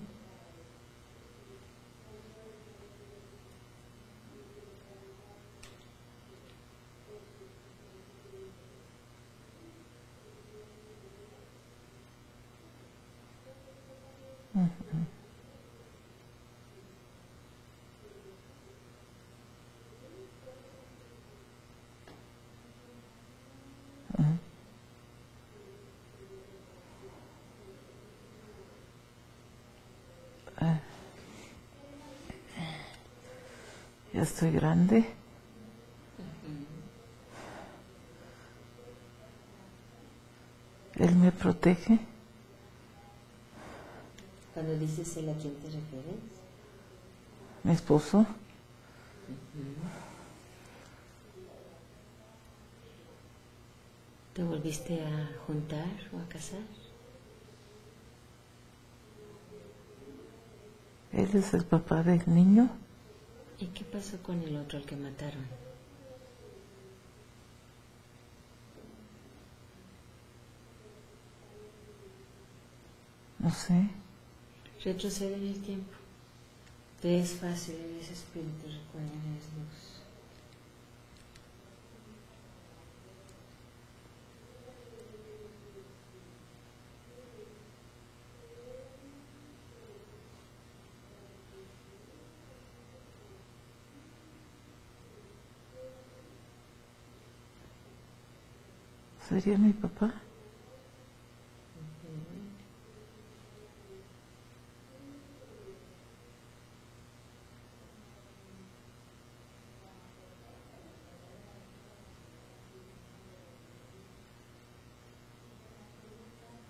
Uh-huh. Uh-huh. Uh. Ya estoy grande. Uh-huh. Él me protege. Cuando dices él, ¿a quién te refieres? Mi esposo. Uh-huh. ¿Te volviste a juntar o a casar? Él es el papá del niño. ¿Y qué pasó con el otro al que mataron? No sé. Retrocede en el tiempo. Te es fácil, eres espíritu, recuerda, eres luz. ¿Sería mi papá? Uh-huh.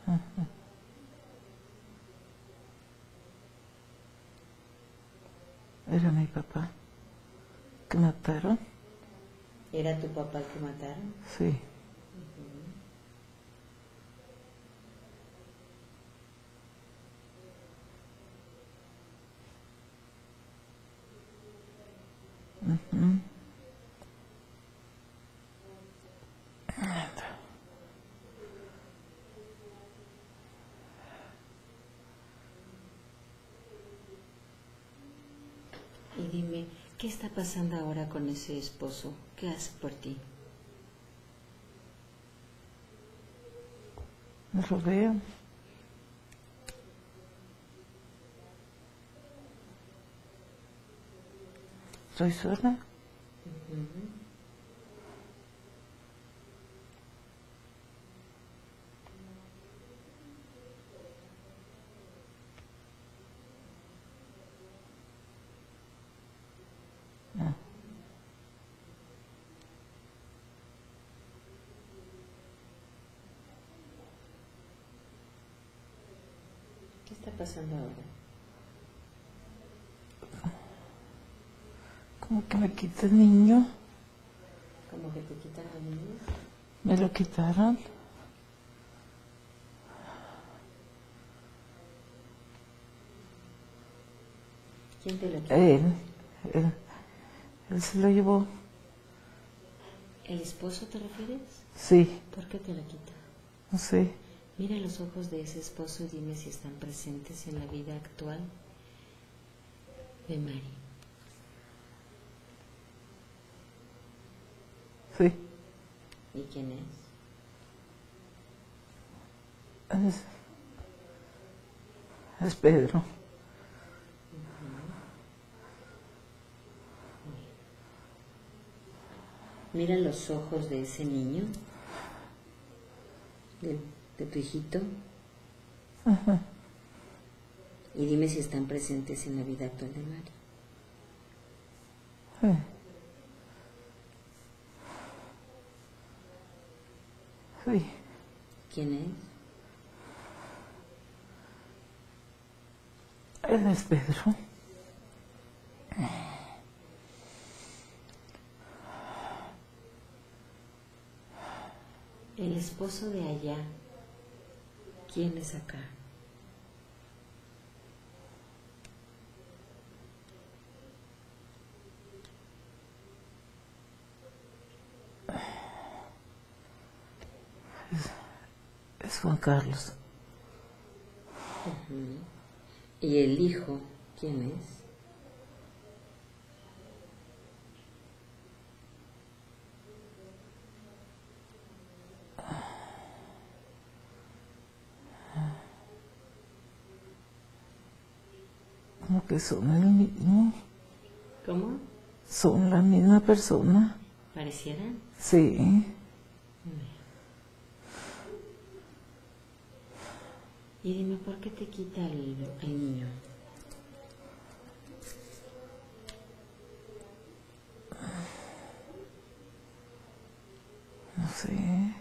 Uh-huh. Era mi papá que mataron. ¿Era tu papá el que mataron? Sí. Uh-huh. Y dime, ¿qué está pasando ahora con ese esposo? ¿Qué hace por ti? No lo veo. ¿Estoy sola? Uh-huh. No. ¿Qué está pasando ahora? Como que me quita el niño. ¿Cómo que te quitan los niños? Me lo quitaron. ¿Quién te lo quitó? Él, él, él se lo llevó. ¿El esposo te refieres? Sí, ¿Por qué te lo quita? no sé. Mira los ojos de ese esposo y dime si están presentes en la vida actual de Mari. Sí. ¿Y quién es? Es, es Pedro. Uh-huh. Mira los ojos de ese niño, de, de tu hijito, Uh-huh. y dime si están presentes en la vida actual de Mari. Sí. Sí. ¿Quién es? Él es Pedro. El esposo de allá. ¿Quién es acá? Es, es Juan Carlos. Uh-huh. ¿Y el hijo? ¿Quién es? Como que son el mismo. ¿Cómo? Son la misma persona. ¿Parecieran? Sí. Y dime, ¿por qué te quita el, el niño? No sé.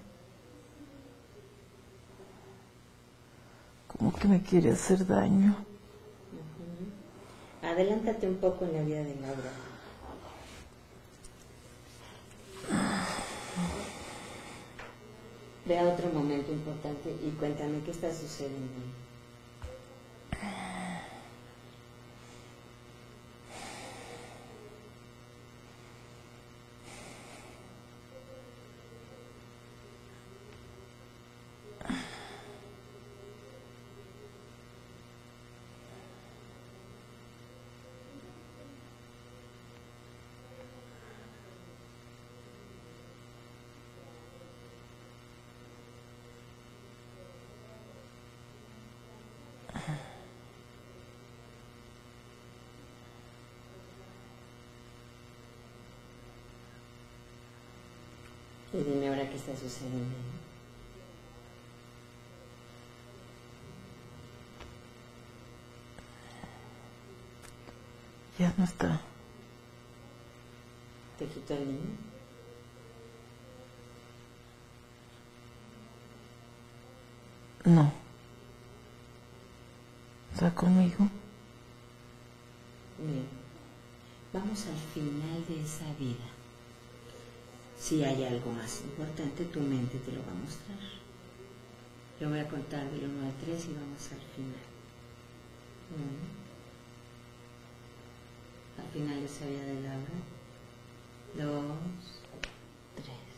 Como que me quiere hacer daño. Uh-huh. Adelántate un poco en la vida de Laura. Ve a otro momento importante y cuéntame qué está sucediendo. Y dime ahora qué está sucediendo. Ya no está. ¿Te quitó el niño? No. ¿Está conmigo? Bien. Vamos al final de esa vida. Si hay algo más importante, tu mente te lo va a mostrar. Yo voy a contar del uno al tres y vamos al final. Uno. Al final de esa vida de Laura. Dos. Tres.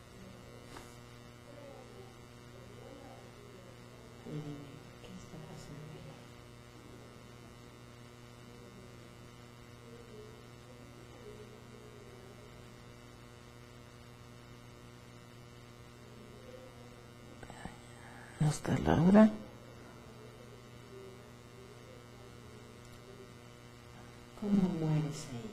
Y dime, ¿qué está pasando ahí? ¿No está Laura? ¿Cómo mueres ahí?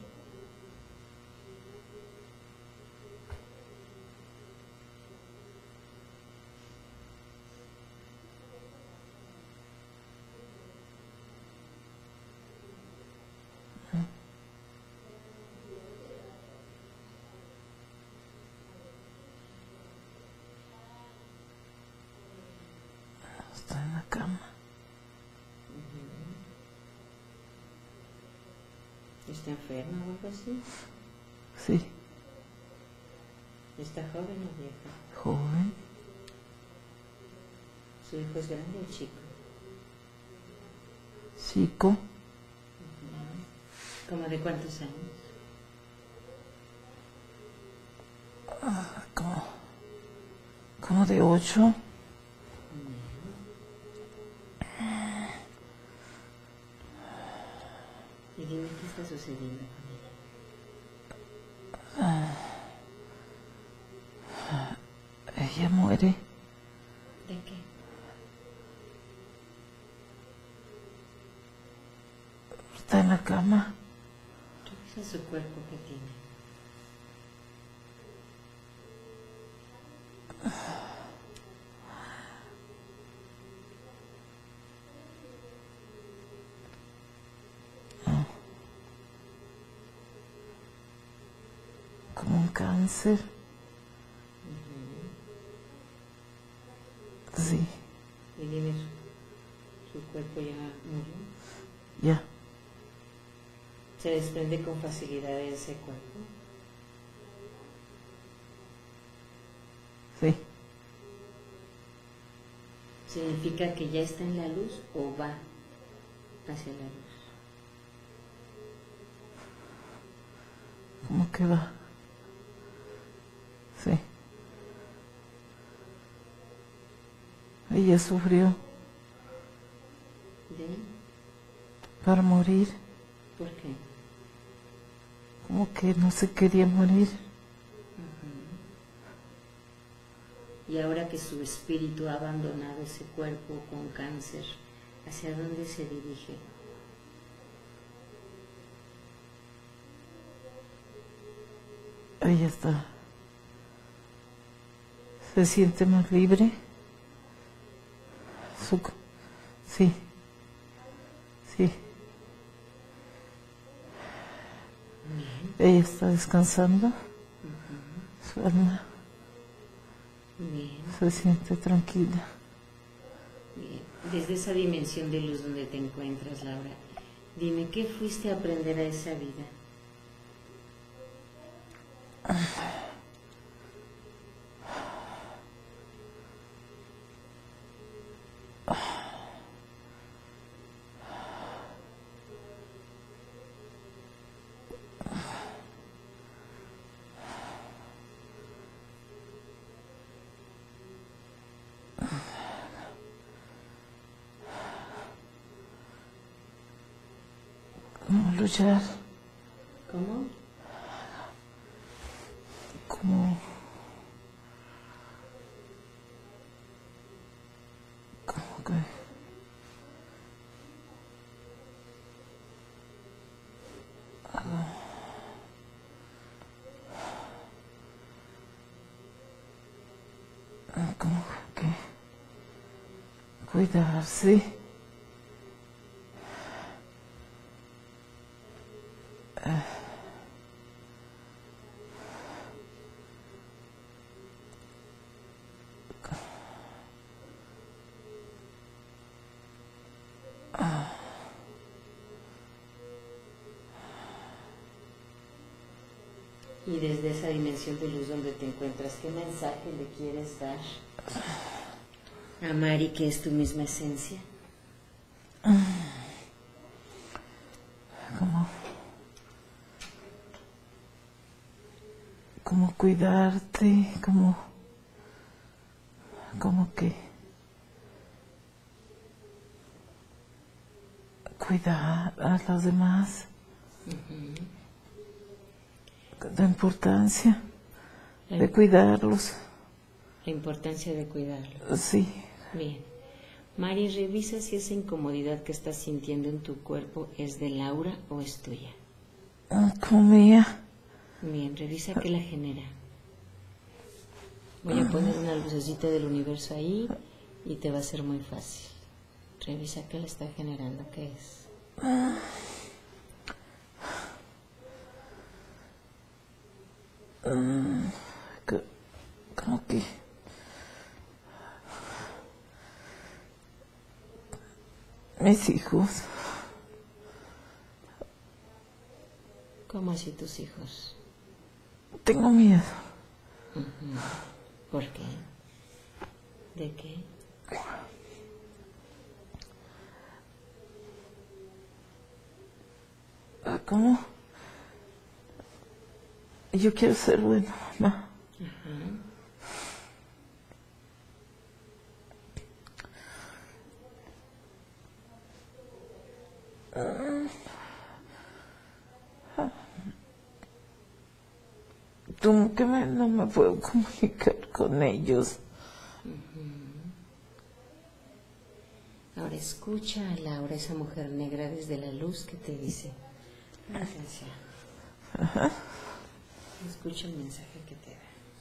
Está en la cama. ¿Está enferma o algo así? Sí. ¿Está joven o vieja? Joven. ¿Su hijo es grande o chico? Chico. ¿Cómo de cuántos años? Ah, como, como de ocho. Y dime qué está sucediendo con ella. Ella muere. ¿De qué? Está en la cama. Revisa su cuerpo que tiene. Como un cáncer. Sí. Y dime, su, su cuerpo ya murió. Ya. ¿Se desprende con facilidad de ese cuerpo? Sí. ¿Significa que ya está en la luz o va hacia la luz? ¿Cómo que va? Sí. Ella sufrió ¿De? para morir. ¿Por qué? Como que no se quería morir. Y ahora que su espíritu ha abandonado ese cuerpo con cáncer, ¿hacia dónde se dirige? Ella está. Se siente más libre. Su, sí. Sí. Bien. Ella está descansando. Uh-huh. Su alma Bien. se siente tranquila. Bien. Desde esa dimensión de luz donde te encuentras, Laura, dime, ¿qué fuiste a aprender a esa vida? Como luchar. ¿Cómo? Como... Como que... Ah, como que... Cuidarse. Ah. Y desde esa dimensión de luz donde te encuentras, ¿qué mensaje le quieres dar a Mari, que es tu misma esencia? Como, como cuidarte, como, como que cuidar a los demás. Uh-huh. La importancia la, de cuidarlos. La importancia de cuidarlos. Sí. Bien. Mari, revisa si esa incomodidad que estás sintiendo en tu cuerpo es de Laura o es tuya. Como mía. Bien, revisa qué la genera. Voy a poner una lucecita del universo ahí y te va a ser muy fácil. Revisa qué la está generando, qué es. Um, como que mis hijos. ¿Cómo así tus hijos? Tengo miedo. Uh-huh. ¿Por qué? ¿De qué? ¿Cómo? Yo quiero ser buena mamá. Uh-huh. Como que me, no me puedo comunicar con ellos. Uh-huh. Ahora escucha a Laura, esa mujer negra desde la luz que te dice. Atención. Ajá. Escucha el mensaje que te da.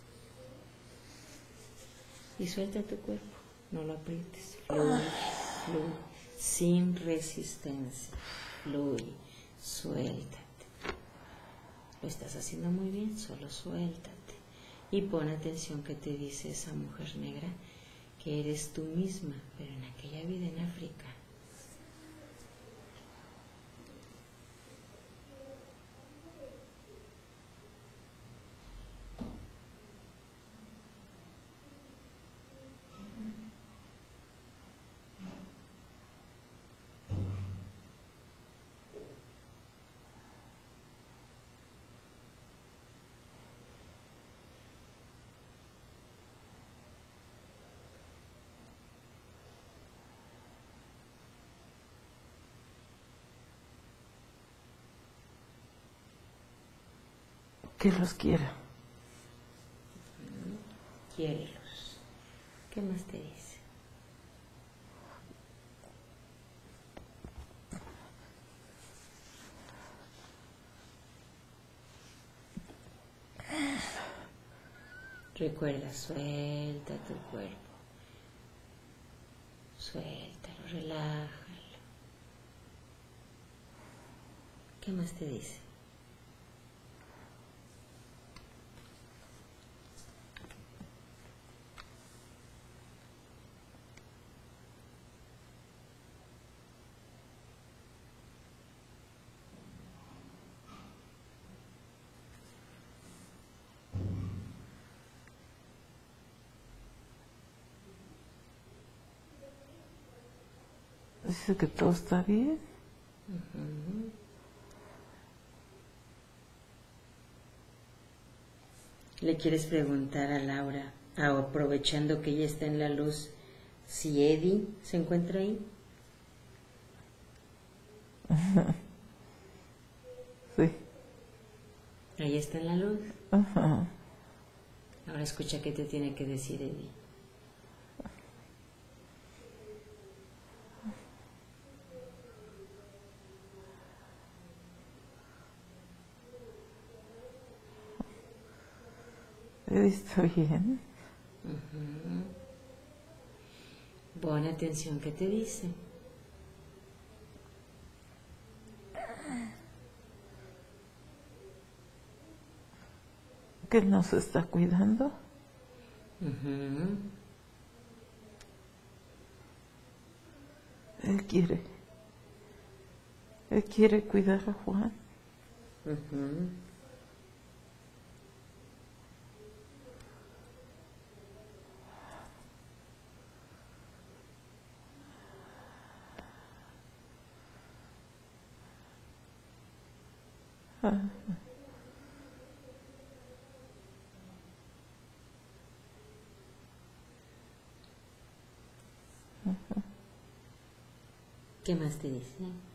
Y suelta tu cuerpo, no lo aprietes. Fluye, fluye, sin resistencia. Fluye, suéltate. Lo estás haciendo muy bien, solo suéltate. Y pon atención que te dice esa mujer negra, que eres tú misma, pero en aquella vida en África. Que los quiera. Quiérelos. ¿Qué más te dice? Recuerda, suelta tu cuerpo. Suéltalo, relájalo. ¿Qué más te dice? Dice que todo está bien. Uh-huh. ¿Le quieres preguntar a Laura, aprovechando que ella está en la luz, si Eddie se encuentra ahí? Sí. Ahí está en la luz. Uh-huh. Ahora escucha qué te tiene que decir Eddie. Está bien. Uh-huh. Pon atención qué te dice. Que nos está cuidando. Uh-huh. Él quiere. Él quiere cuidar a Juan. Uh-huh. Ah. ¿Qué más te dice?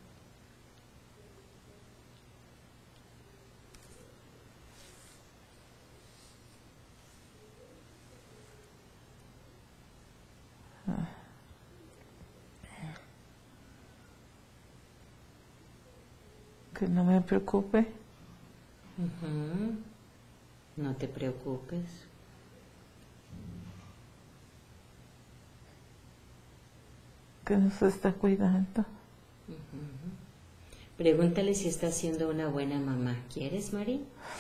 Que no me preocupe. Uh-huh. No te preocupes. Que nos está cuidando. Uh-huh. Pregúntale si está siendo una buena mamá. ¿Quieres, Mari?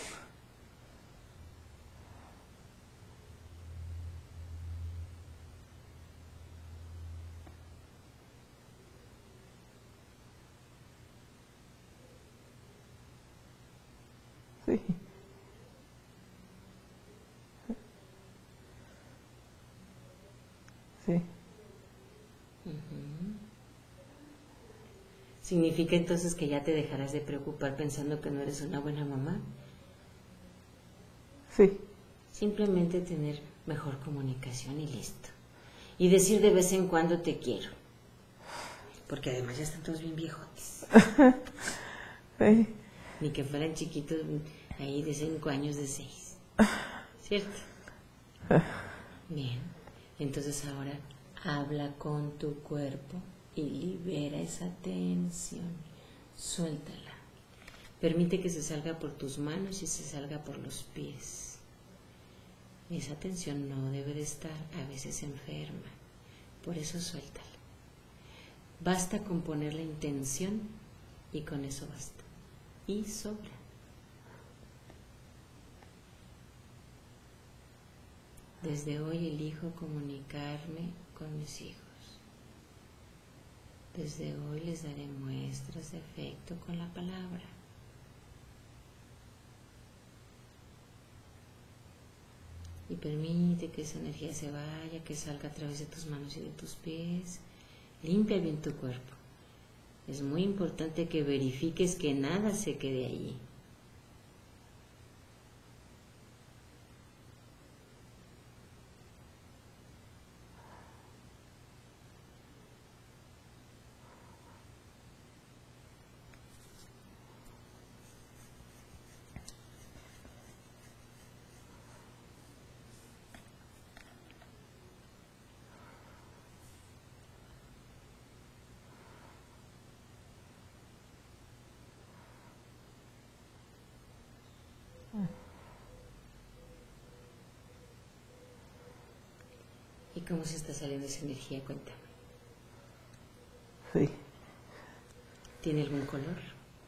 Sí. Sí. Uh-huh. ¿Significa entonces que ya te dejarás de preocupar pensando que no eres una buena mamá? Sí. Simplemente tener mejor comunicación y listo. Y decir de vez en cuando te quiero. Porque además ya están todos bien viejotes. Sí. Ni que fueran chiquitos ahí de cinco años, de seis. ¿Cierto? Bien. Entonces ahora habla con tu cuerpo y libera esa tensión. Suéltala. Permite que se salga por tus manos y se salga por los pies. Esa tensión no debe de estar, a veces enferma. Por eso suéltala. Basta con poner la intención y con eso basta. Y sobra. Desde hoy elijo comunicarme con mis hijos. Desde hoy les daré muestras de afecto con la palabra. Y permite que esa energía se vaya, que salga a través de tus manos y de tus pies. Limpia bien tu cuerpo. Es muy importante que verifiques que nada se quede allí. ¿Y cómo se está saliendo esa energía? Cuéntame. Sí. ¿Tiene algún color?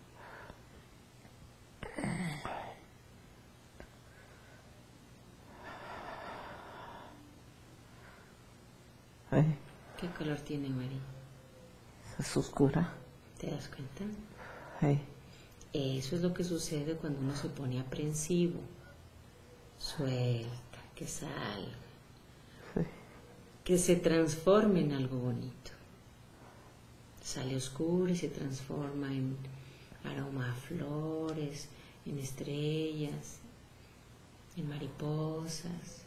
Sí. ¿Qué color tiene, Mari? Es oscura. ¿Te das cuenta? Sí. Eso es lo que sucede cuando uno se pone aprensivo. Suelta, que salga. Sí. Que se transforme en algo bonito. Sale oscuro y se transforma en aroma a flores, en estrellas, en mariposas.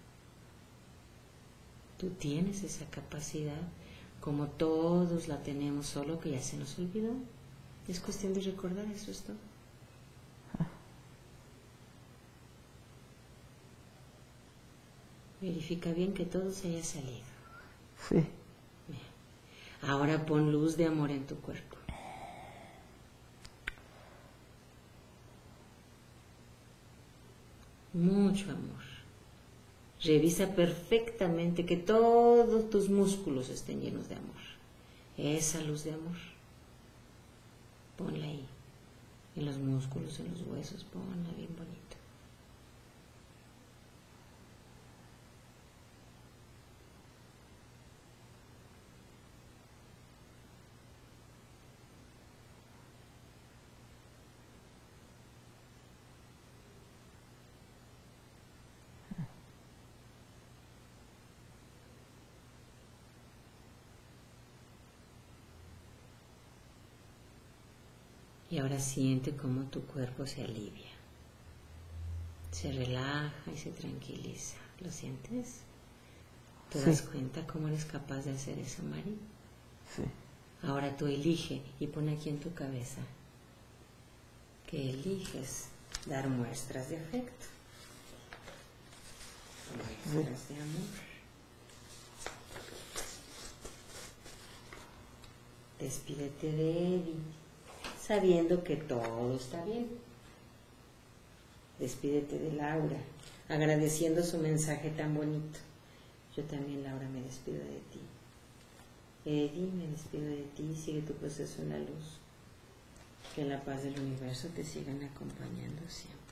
Tú tienes esa capacidad, como todos la tenemos, solo que ya se nos olvidó. Es cuestión de recordar, eso es todo. Verifica bien que todo se haya salido. Sí. Bien. Ahora pon luz de amor en tu cuerpo. Mucho amor. Revisa perfectamente que todos tus músculos estén llenos de amor. Esa luz de amor, ponla ahí, en los músculos, en los huesos, ponla bien bonito. Y ahora siente cómo tu cuerpo se alivia, se relaja y se tranquiliza. ¿Lo sientes? ¿Te Sí. das cuenta cómo eres capaz de hacer eso, Mari? Sí. Ahora tú elige y pon aquí en tu cabeza que eliges dar muestras de afecto, muestras de amor. Despídete de Eddie, sabiendo que todo está bien. Despídete de Laura, agradeciendo su mensaje tan bonito. Yo también, Laura, me despido de ti. Eddie, me despido de ti, sigue tu proceso en la luz. Que la paz del universo te sigan acompañando siempre.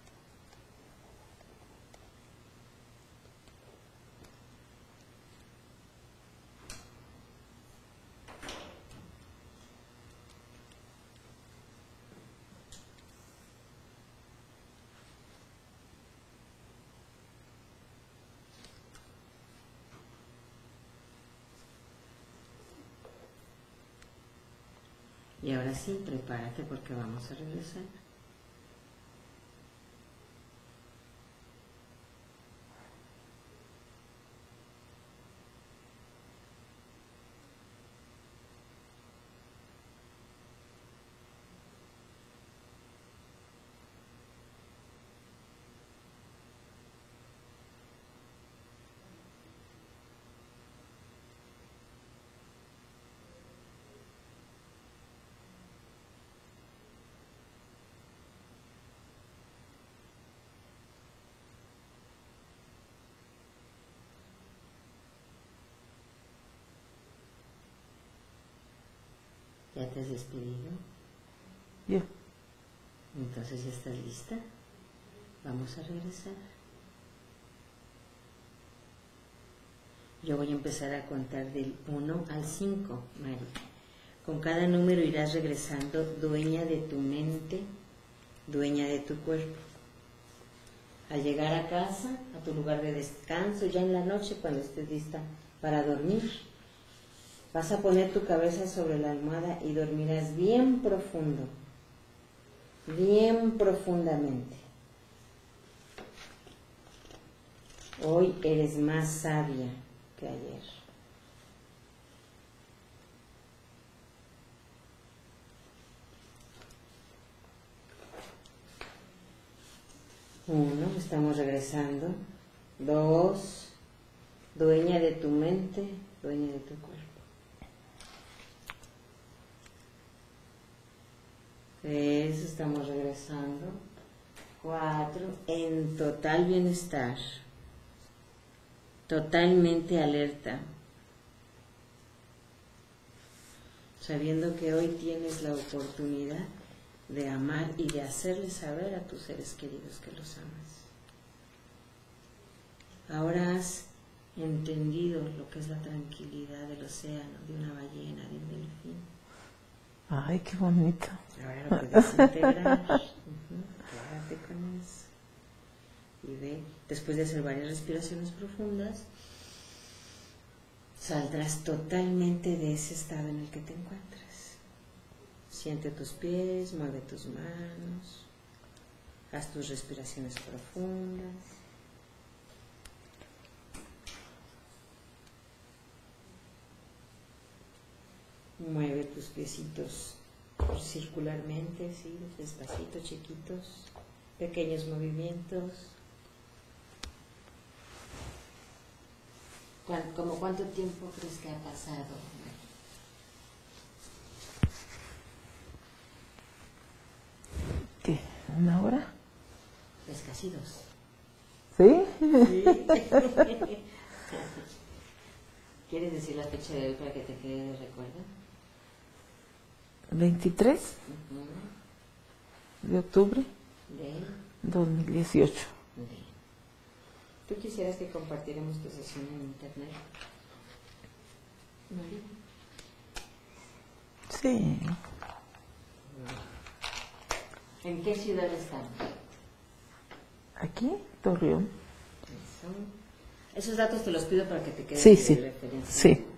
Y ahora sí, prepárate porque vamos a regresar. ¿Ya te has despedido? Ya. Entonces, ¿ya estás lista? Vamos a regresar. Yo voy a empezar a contar del uno al cinco, Mari. Con cada número irás regresando dueña de tu mente, dueña de tu cuerpo. Al llegar a casa, a tu lugar de descanso, ya en la noche cuando estés lista para dormir, vas a poner tu cabeza sobre la almohada y dormirás bien profundo, bien profundamente. Hoy eres más sabia que ayer. Uno, estamos regresando. Dos, dueña de tu mente, dueña de tu cuerpo. Tres, estamos regresando. Cuatro, en total bienestar, totalmente alerta, sabiendo que hoy tienes la oportunidad de amar y de hacerles saber a tus seres queridos que los amas. Ahora has entendido lo que es la tranquilidad del océano, de una ballena, de un delfín. Ay, qué bonito. Ahora lo puedes integrar. Uh-huh. Quédate con eso. Y ve, después de hacer varias respiraciones profundas, saldrás totalmente de ese estado en el que te encuentras. Siente tus pies, mueve tus manos, haz tus respiraciones profundas. Mueve tus piecitos circularmente, ¿sí? Despacito, chiquitos, pequeños movimientos. ¿Cómo cuánto tiempo crees que ha pasado? ¿Qué? ¿Una hora? Pues casi dos. ¿Sí? Sí. ¿Quieres decir la fecha de hoy para que te quede de recuerdo? veintitrés Uh-huh. de octubre De dos mil dieciocho. Bien. ¿Tú quisieras que compartiéramos tu sesión en internet? ¿María? Sí. ¿En qué ciudad estamos? ¿Aquí? Torreón. Eso. Esos datos te los pido para que te queden Sí, de sí. referencia. Sí.